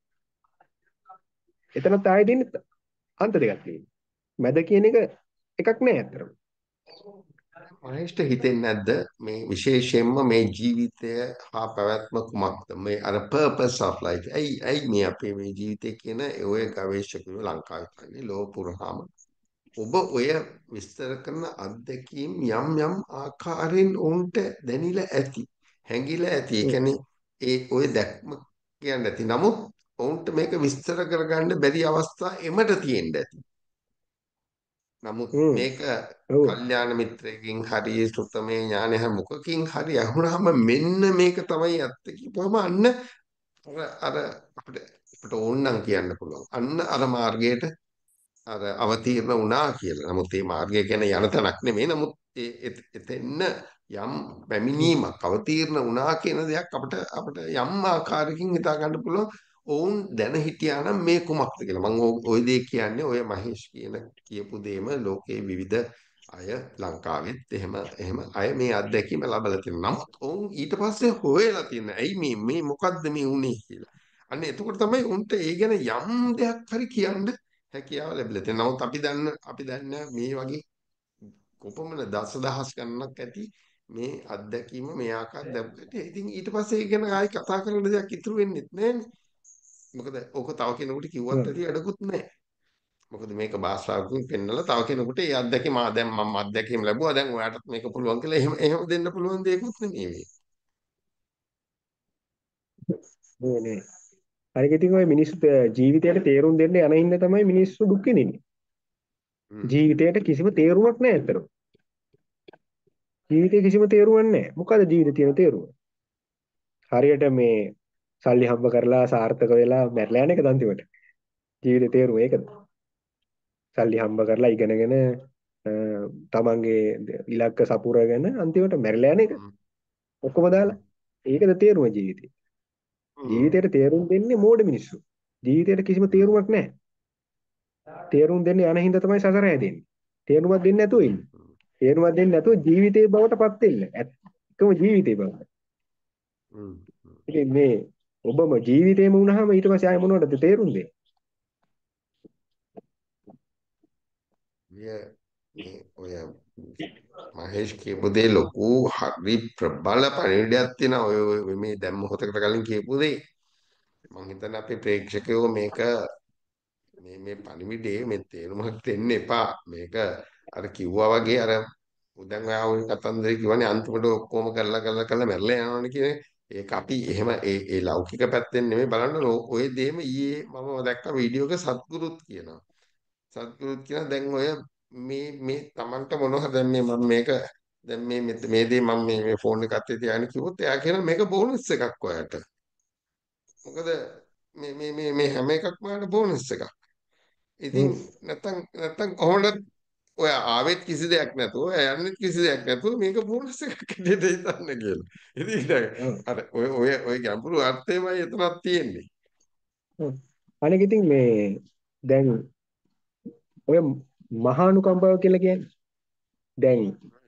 එතනත් ආයෙ තියෙන්නේ අන්ත දෙකක් තියෙනවා. මැද කියන එක එකක් නෑ අතරම. මහේෂ්ට හිතෙන්නේ නැද්ද මේ විශේෂයෙන්ම මේ ජීවිතය හා පැවැත්ම කුමක්ද මේ අර purpose of life ඇයි ඇයි මේ අපේ මේ ජීවිතය කියන ඔය ගවේෂකයෝ ලංකාවේ ඉන්නේ ලෝක පුරාම ඔබ ඔය විස්තර කරන අත්දැකීම් යම් යම් ආකාරයෙන් උන්ට දැනිලා ඇති හැඟිලා ඇති ඒ හ්ම්. කියන්නේ ඒ ඔය දැක්ම කියන්නේ නැති නමුත් ඔවුන්ට මේක විස්තර කරගන්න බැරි අවස්ථා එමට තියෙන්න ඇති නමුත් හ්ම්. මේක ඔව්. කල්යාණ මිත්‍රයෙක්ගෙන් හරි සුත්තමේ ඥානය හරි මොකකින් හරි අහුනහම මෙන්න මේක තමයි ඇත්ත කියපුවම අන්න අර අර අපිට අපිට ඕනනම් කියන්න පුළුවන් අන්න අර මාර්ගයට අර අවතීර්ණ වුණා කියලා. නමුත් මේ මාර්ගය කියන්නේ යන තැනක් නෙමෙයි. නමුත් ඒ එත- එතෙන්න යම් හ්ම්. පැමිණීමක් අවතීර්ණ වුණා කියන දෙයක් අපිට අපිට යම් ආකාරයකින් හිතා ගන්න පුළුවන්. ඔවුන් දැන හිටියා නම් මේ කුමක්ද කියලා. මම ওই දේ කියන්නේ ඔය මහේෂ් කියන කියපු දේම ලෝකේ විවිධ අය ලංකාවෙත් එහෙම එහෙම අය මේ අත්දැකීම ලබලා තියෙනවා. නමුත් ඔවුන් ඊට පස්සේ හොයලා තියෙනවා. ඇයි මේ මේ මොකද්ද මේ වුනේ කියලා. අන්න එතකොට තමයි උන්ට ඒ ගැන යම් දෙයක් හරි කියන්න හැකියාව ලැබිලා තියෙනවා. නමුත් අපි දන්න අපි දන්න මේ වගේ කොපමණ දසදහස් ගණනක් ඇති මේ අත්දැකීම මේ ආකාර දැක්කට ඉතින් ඊට පස්සේ ඒ ගැන ආයි කතා කරන්න දෙයක් ඉතුරු වෙන්නේ නැහැනේ. මොකද ඕක තව කෙනෙකුට කිව්වත් ඇති වැඩකුත් නැහැ. මොකද මේක භාෂාවකින් පෙන්නලා තව කෙනෙකුට ඒ අත්දැකීම ආ දැන් මම අත්දැකීම ලැබුවා දැන් ඔයාටත් මේක පුළුවන් කියලා එහෙම එහෙම දෙන්න පුළුවන් දෙයක්වත් නෙමෙයි මේ. නේ නේ. හරි ඉතින් ඔය මිනිස්සු ජීවිතයට තේරුම් දෙන්න යන හින්දා තමයි මිනිස්සු දුක් විඳින්නේ. හ්ම්. ජීවිතයට කිසිම තේරුමක් නැහැ අතන. ජීවිතේ කිසිම තේරුමක් නැහැ. මොකද ජීවිතේ තියෙන තේරුම? හරියට මේ සල්ලි හම්බ කරලා සාර්ථක වෙලා මැරලා යන එකද අන්තිමට. ජීවිතේ තේරුම ඒකද? සල්ලි හම්බ කරලා ඉගෙනගෙන අ, තමන්ගේ ඉලක්ක සපුරගෙන අන්තිමට මැරලා යන එක. හ්ම්. ඔක්කොම දාලා. හ්ම්. ඒකද තේරුම ජීවිතේ. හ්ම්. ජීවිතේට තේරුම් දෙන්නේ මෝඩ මිනිස්සු. ජීවිතේට කිසිම හ්ම්. තේරුමක් නැහැ. තේරුම් දෙන්නේ යන හින්දා තමයි සසර හැදෙන්නේ. තේරුමක් දෙන්නේ නැතුව හ්ම්. ඉන්නේ. තේරුමක් දෙන්නේ නැතුව ජීවිතේ බවට පත් වෙන්න. ඇත්තම ජීවිතේ බවට. හ්ම්. හ්ම්. ඉතින් මේ ඔබම ජීවිතේම වුණාම ඊට පස්සේ ආයෙ මොනවටද තේරුම් දෙන්නේ? මෙය මේ ඔය මහේෂ් කියපු දේ ලොකු හරි ප්‍රබල පණිවිඩයක් තියෙනවා ඔය ඔය මේ දැන් මොහොතකට කලින් කියපු දේ මම හිතන්නේ අපේ ප්‍රේක්ෂකයෝ මේක මේ මේ පණිවිඩේ මේ තේරුමක් දෙන්න එපා මේක අර කිව්වා වගේ අර දැන් ඔයා ওই කතන්දරේ කිව්වනේ අන්තිමට ඔක්කොම කරලා කරලා කරලා මැරලා යනවනේ කියන්නේ ඒක අපි එහෙම ඒ ඒ ලෞකික පැත්තෙන් නෙමෙයි බලන්න ලෝ- ඔය දේම ඊයේ මම දැක්ක වීඩියෝ එක සත්ගුරුත් කියනවා සත්ගුරුත් කියන දැන් ඔය මේ මේ Tamanට මොනවද දැන් මේ මම මේක දැන් මේ මෙත- මේ දේ මම මේ මේ ෆෝන් එක අතේ තියාගෙන කිව්වොත් එයා කියන මේක බෝනස් එකක් ඔයාට මොකද මේ මේ මේ මේ හැම එකක්ම ඔයාලට බෝනස් එකක් ඉතින් හ්ම්. නැත්තම් නැත්තම් කොහොමද ඔය ආවෙත් කිසි දෙයක් නැතුව ඔය යන්නෙත් කිසි දෙයක් නැතුව මේක බෝනස් එකක් හැටියට හිතන්න කියලා. ඉතින් දැන් ඔව්. අර ඔය ඔය ඔය ගැඹුරු අර්ථයමයි එතනක් තියෙන්නේ. ඔව්. අනෙක ඉතින් මේ දැන් ඔය මහානුකම්පාව කියලා කියන්නේ දැන්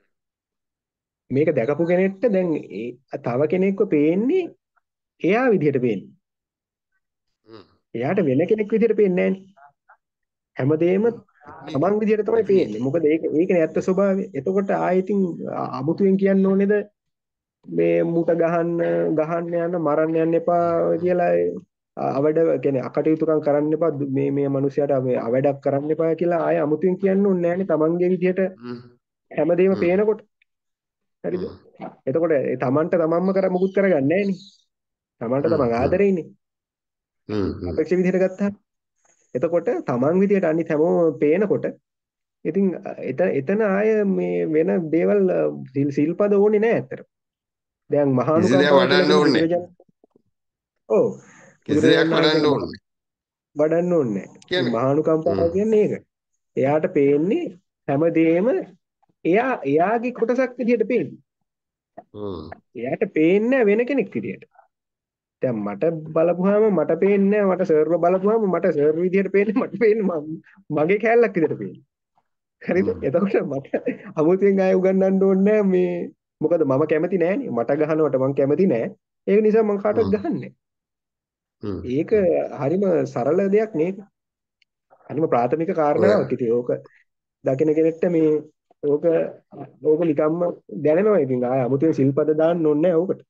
මේක දැකපු කෙනෙක්ට දැන් ඒ තව කෙනෙක්ව පේන්නේ එයා විදිහට පේන්නේ. හ්ම්. එයාට වෙන කෙනෙක් විදිහට පේන්නේ නැහැ. හැමදේම තමන් ඩෙෆිනිට්ලි විදිහට තමයි පේන්නේ. ඩෙෆිනිට්ලි. මොකද ඒක ඒකනේ ඇත්ත ස්වභාවය. එතකොට ආයෙතින් අමුතුවෙන් කියන්න ඕනේද මේ මුට ගහන්න ගහන්න යන්න මරන්න යන්න එපා හ්ම්. හ්ම්. කියලා අ- අවඩ කියන්නේ අකටයුතුකම් කරන්න එපා දු- මේ මේ මිනිහයාට මේ අවඩක් කරන්න එපා කියලා ආයෙ අමුතුවෙන් කියන්න ඕනේ නැහැනේ තමන්ගේ විදිහට හ්ම්. හැමදේම හ්ම්. පේනකොට. හරිද? හ්ම්. එතකොට ඒ තමන්ට තමන්ම කර මුකුත් කරගන්නේ නැහැනේ. තමන්ට හ්ම්. තමන් හ්ම්. ආදරෙයිනේ. හ්ම්. හ්ම්. අපේක්ෂ විදිහට ගත්තා. එතකොට තමන් විදිහට අනිත් හැමෝම පේනකොට ඉතින් එතන එතන ආය මේ වෙන දේවල් අ, සිල් සිල්පද ඕනේ නැහැ ඇත්තට. දැන් කිසි දෙයක් මහානුකම්පාව කියලා වඩන්න කියන්නේ ඕනේ බුදුරජාණන් ඔව් කිසි දෙයක් බුදුරජාණන් වහන්සේ වඩන්න මහ- ඕනේ. වඩන්න ඕනේ නැහැ. ඉතින් කියන්නේ. මහානුකම්පාව හ්ම්. කියන්නේ ඒක. එයාට පේන්නේ හැමදේම එයා එයාගේ කොටසක් විදිහට පේන්නේ. හ්ම්. එයාට පේන්නේ නැහැ වෙන කෙනෙක් විදිහට. දැන් මට බලපුවාම මට පේන්නේ නැහැ මට සර්ව බලපුවාම මට සර්ව විදිහට පේන්නේ මට පේන්නේ මම- මගේ කැලලක් විදිහට පේන්නේ. හරිද? හ්ම්. එතකොට මට අමුතුවෙන් ආයෙ උගන්වන්න ඕනේ නැහැ මේ මොකද මම කැමති නෑනේ. මට ගහනවට මම කැමති නෑ. ඒක නිසා මම කාටවත් හ්ම්. ගහන්නේ නෑ. හ්ම්. ඒක හ්ම්. හරිම සරල දෙයක් නේද? හරිම ප්‍රාථමික ඔය කාරණාවක්. ඉතින් ඕක දකින කෙනෙක්ට මේ ඕක ඕක නිකම්ම දැනෙනවා. ඉතින් ආයෙ අමුතුවෙන් සිල්පද දාන්න ඕනේ නෑ ඕකට.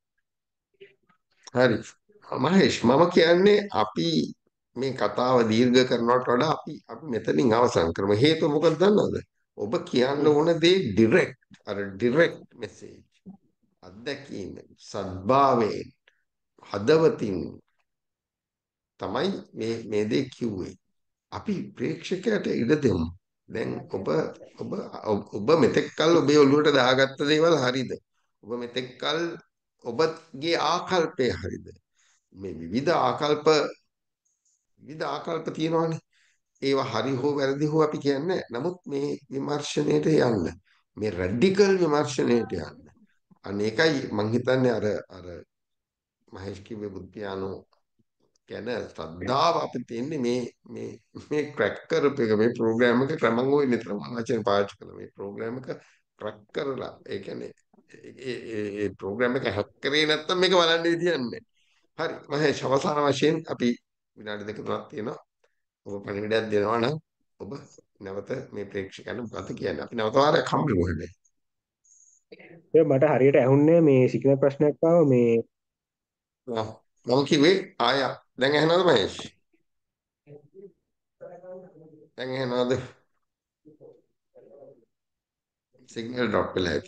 හරි මහේෂ් මම කියන්නේ අපි මේ කතාව දීර්ඝ කරනවට වඩා අපි අපි මෙතනින් අවසන් කරමු හේතුව මොකක්ද දන්නවද ඔබ කියන්න හ්ම්. ඕන දේ ඩිරෙක්ට් අර ඩිරෙක්ට් මෙසේජ් අත්දැකීම සද්භාවයෙන් හදවතින් තමයි මේ මේ දේ කිව්වේ අපි ප්‍රේක්ෂකයට ඉඩ දෙමු දැන් ඔබ ඔබ ඔබ මෙතෙක් කල් ඔබේ ඔළුවට දාගත්ත දේවල් හරිද ඔබ මෙතෙක් කල් ඔබගේ ආකල්පය හරිද මේ විවිධ ආකල්ප විවිධ ආකල්ප තියෙනවානේ. ඒවා හරි හෝ වැරදි හෝ අපි කියන්නේ නැහැ. නමුත් මේ විමර්ශනයට යන්න. මේ රැඩිකල් විමර්ශනයට යන්න. අනේකයි මං හිතන්නේ අර අර මහේෂ් කිව්වේ බුද්ධ පියාණෝ ගැන ශ්‍රද්ධාව අපි තියන්නේ මේ මේ මේ ක්‍රැක් කරපු එක මේ ප්‍රෝග්‍රෑම් එක ක්‍රමං ওই නිතර මම වචන පාවිච්චි කරන මේ ප්‍රෝග්‍රෑම් එක ක්‍රැක් කරලා ඒ කියන්නේ ඒ ඒ ඒ ප්‍රෝග්‍රෑම් එක හැක් කරේ නැත්තම් මේක බලන්න විදියක් නැහැ. හරි මහේෂ් අවසාන වශයෙන් අපි විනාඩි දෙක තුනක් තියෙනවා. ඔබ පණිවිඩයක් දෙනවා නම් ඔබ නැවත මේ ප්‍රේක්ෂකයන් මොකද කියන්නේ? අපි නැවත වාරයක් හම්බෙමු හැබැයි. ඒක මට හරියට ඇහුන්නේ මේ සිග්නල් ප්‍රශ්නයක් ආව මේ ආ, මම කිව්වේ ආය දැන් ඇහෙනවද මහේෂ්? දැන් ඇහෙනවද? සිග්නල් ඩ්‍රොප් වෙලා ඇති.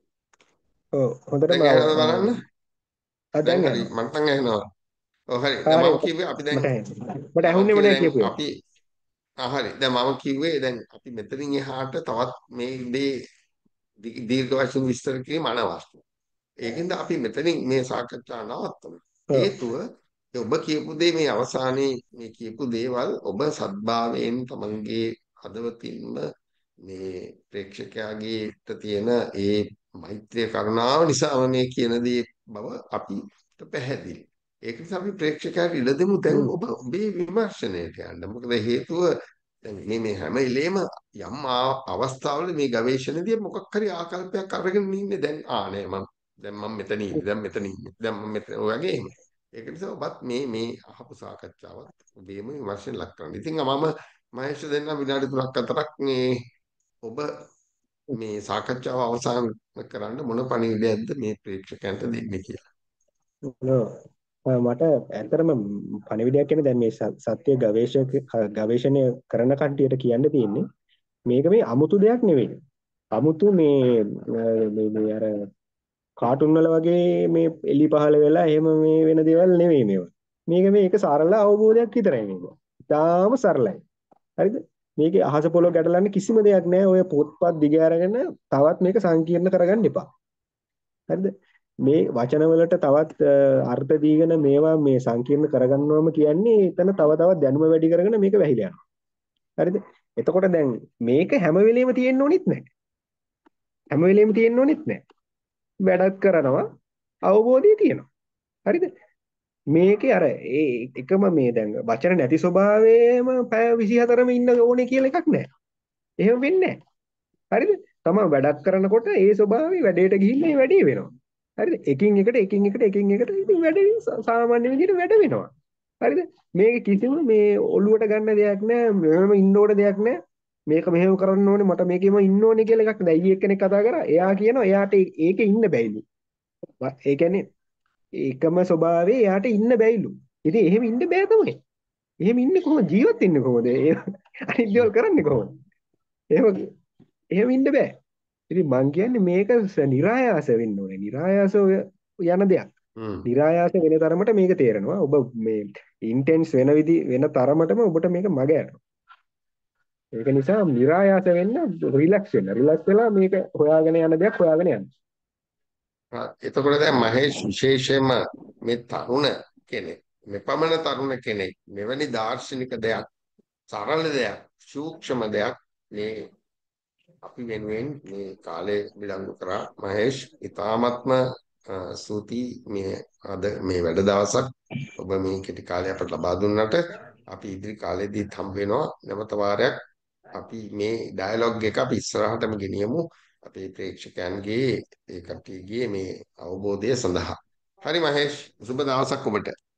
ඔව් හොඳටම දැන් ඇහෙනවද බලන්න? ආ දැන් දැන් හරි යනවා. මට නම් ඇහෙනවා. ඔව් හරි. දැන් හරි මම කිව්වේ අපි දැන් මට ඇහෙනවා. මට මම ඇහුන්නේම කිව්වේ නැහැ දැන් කියපු එක. අපි ආ හරි. දැන් මම කිව්වේ දැන් අපි මෙතනින් එහාට තවත් මේ දේ දී- දීර්ඝ වශයෙන් විස්තර කිරීම අනවශ්‍යයි. ඒකෙන්ද අපි මෙතනින් මේ සාකච්ඡා නවත්තමු. ඔව්. හේතුව ඒ ඔබ කියපු දේ මේ අවසානයේ මේ කියපු දේවල් ඔබ සද්භාවයෙන් තමන්ගේ හදවතින්ම මේ ප්‍රේක්ෂකයාගේ තියෙන ඒ මෛත්‍රිය කරුණාව නිසාම මේ කියන දේ බව අපිට පැහැදිලි. ඒක නිසා අපි ප්‍රේක්ෂකයාට ඉඩ දෙමු දැන් හ්ම්. ඔබ ඔබේ විමර්ශනයට යන්න. මොකද හේතුව දැන් මේ මේ හැම ඉලේම යම් ආ- අවස්ථාවල මේ ගවේෂණයේදී මොකක් හරි ආකල්පයක් අරගෙන ඉන්නේ දැන් ආ නෑ මම දැන් මම මෙතන ඉන්නේ දැන් මෙතන ඉන්නේ දැන් මම මෙතන ඔය වගේ එහෙම. ඒක නිසා ඔබත් මේ මේ අහපු සාකච්ඡාවත් ඔබේම විමර්ශන ලක් කරන්න. ඉතින් මම මහේෂ් දෙන්න විනාඩි තුනක් අතරක් මේ ඔබ මේ සාකච්ඡාව අවසන් කරන්න මොන පණිවිඩයක්ද මේ ප්‍රේක්ෂකයන්ට දෙන්නේ කියලා. ඔව්. ආ, මට ඇත්තටම පණිවිඩයක් කියන්නේ දැන් මේ ස- සත්‍ය ගවේෂක ගවේෂණය කරන කට්ටියට කියන්න තියෙන්නේ මේක මේ අමුතු දෙයක් නෙවෙයි. අමුතු මේ අ, මේ මේ අර කාටුන් වල වගේ මේ එලි පහළ වෙලා එහෙම මේ වෙන දේවල් නෙවෙයි මේවා. මේක මේක සරල අවබෝධයක් විතරයි මේක. ඉතාලම සරලයි. හරිද? මේකේ අහස පොළොව ගැටලන්න කිසිම දෙයක් නැහැ. ඔය පොත්පත් දිග අරගෙන තවත් මේක සංකීර්ණ කරගන්න එපා. හරිද? මේ වචන වලට තවත් අ, අර්ථ දීගෙන මේවා මේ සංකීර්ණ කරගන්නවම කියන්නේ එතන තව තවත් දැනුම වැඩි කරගෙන මේක වැහිලා යනවා. හරිද? එතකොට දැන් මේක හැම වෙලෙම තියෙන්න ඕනෙත් නැහැ. හැම වෙලෙම තියෙන්න ඕනෙත් නැහැ. වැඩක් කරනවා අවබෝධය තියෙනවා. හරිද? මේකේ අර ඒ එකම මේ දැන් වචන නැති ස්වභාවයේම පැය විසිහතරම ඉන්න ඕනේ කියලා එකක් නැහැ. එහෙම වෙන්නේ නැහැ. හරිද? තමන් වැඩක් කරනකොට ඒ ස්වභාවය වැඩේට ගිහින් ඒ වැඩේ වෙනවා. හරිද? එකින් එකට එකින් එකට එකින් එකට ඉතින් වැඩේ සා- සාමාන්‍ය විදිහට වැඩ වෙනවා. හරිද? මේක කිසිම මේ ඔලුවට ගන්න දෙයක් නැහැ. මෙහෙම ඉන්න ඕන දෙයක් නැහැ. මේක මෙහෙම කරන්න ඕනේ මට මේකෙම ඉන්න ඕනේ කියලා එකක් නැහැ. ඊයේ එක්කෙනෙක් කතා කරා. එයා කියනවා එයාට ඒ- ඒකේ ඉන්න බැයිලු. ඒ කියන්නේ ඒකම ස්වභාවයේ එයාට ඉන්න බැයිලු. ඉතින් එහෙම ඉන්න බෑ තමයි. එහෙම ඉන්නේ කොහොමද ජීවත් වෙන්නේ කොහොමද? ඒ අනිත් දේවල් කරන්නේ කොහොමද? එහෙම එහෙම ඉන්න බෑ. ඉතින් මං කියන්නේ මේක ස- નિરાයාස වෙන්න ඕනේ. નિરાයාස යන දෙයක්. හ්ම්. નિરાයාස වෙන තරමට මේක තේරෙනවා. ඔබ මේ ඉන්ටෙන්ස් වෙන විදි වෙන තරමටම ඔබට මේක මග යනවා. ඒක නිසා નિરાයාස වෙන්න රිලැක්ස් වෙන්න. රිලැක්ස් වෙලා මේක හොයාගෙන යන දෙයක් හොයාගෙන යන්න. ආ, එතකොට දැන් මහේෂ් විශේෂයෙන්ම මේ තරුණ කෙනෙක් මෙපමණ තරුණ කෙනෙක් මෙවැනි දාර්ශනික දෙයක් සරල දෙයක් සූක්ෂම දෙයක් මේ අපි වෙනුවෙන් මේ කාලය විලංගු කරා මහේෂ් ඉතාමත්ම අ, ස්තුතියි මේ අද මේ වැඩ දවසක් ඔබ මේ කෙටි කාලය අපට ලබා දුන්නට අපි ඉදිරි කාලෙදීත් හම්බ වෙනවා නැවත වාරයක් අපි මේ ඩයලොග් එක අපි ඉස්සරහටම ගෙනියමු අපේ ප්‍රේක්ෂකයන්ගේ ඒ කට්ටියගේ මේ අවබෝධය සඳහා හරි මහේෂ් සුබ දවසක් ඔබට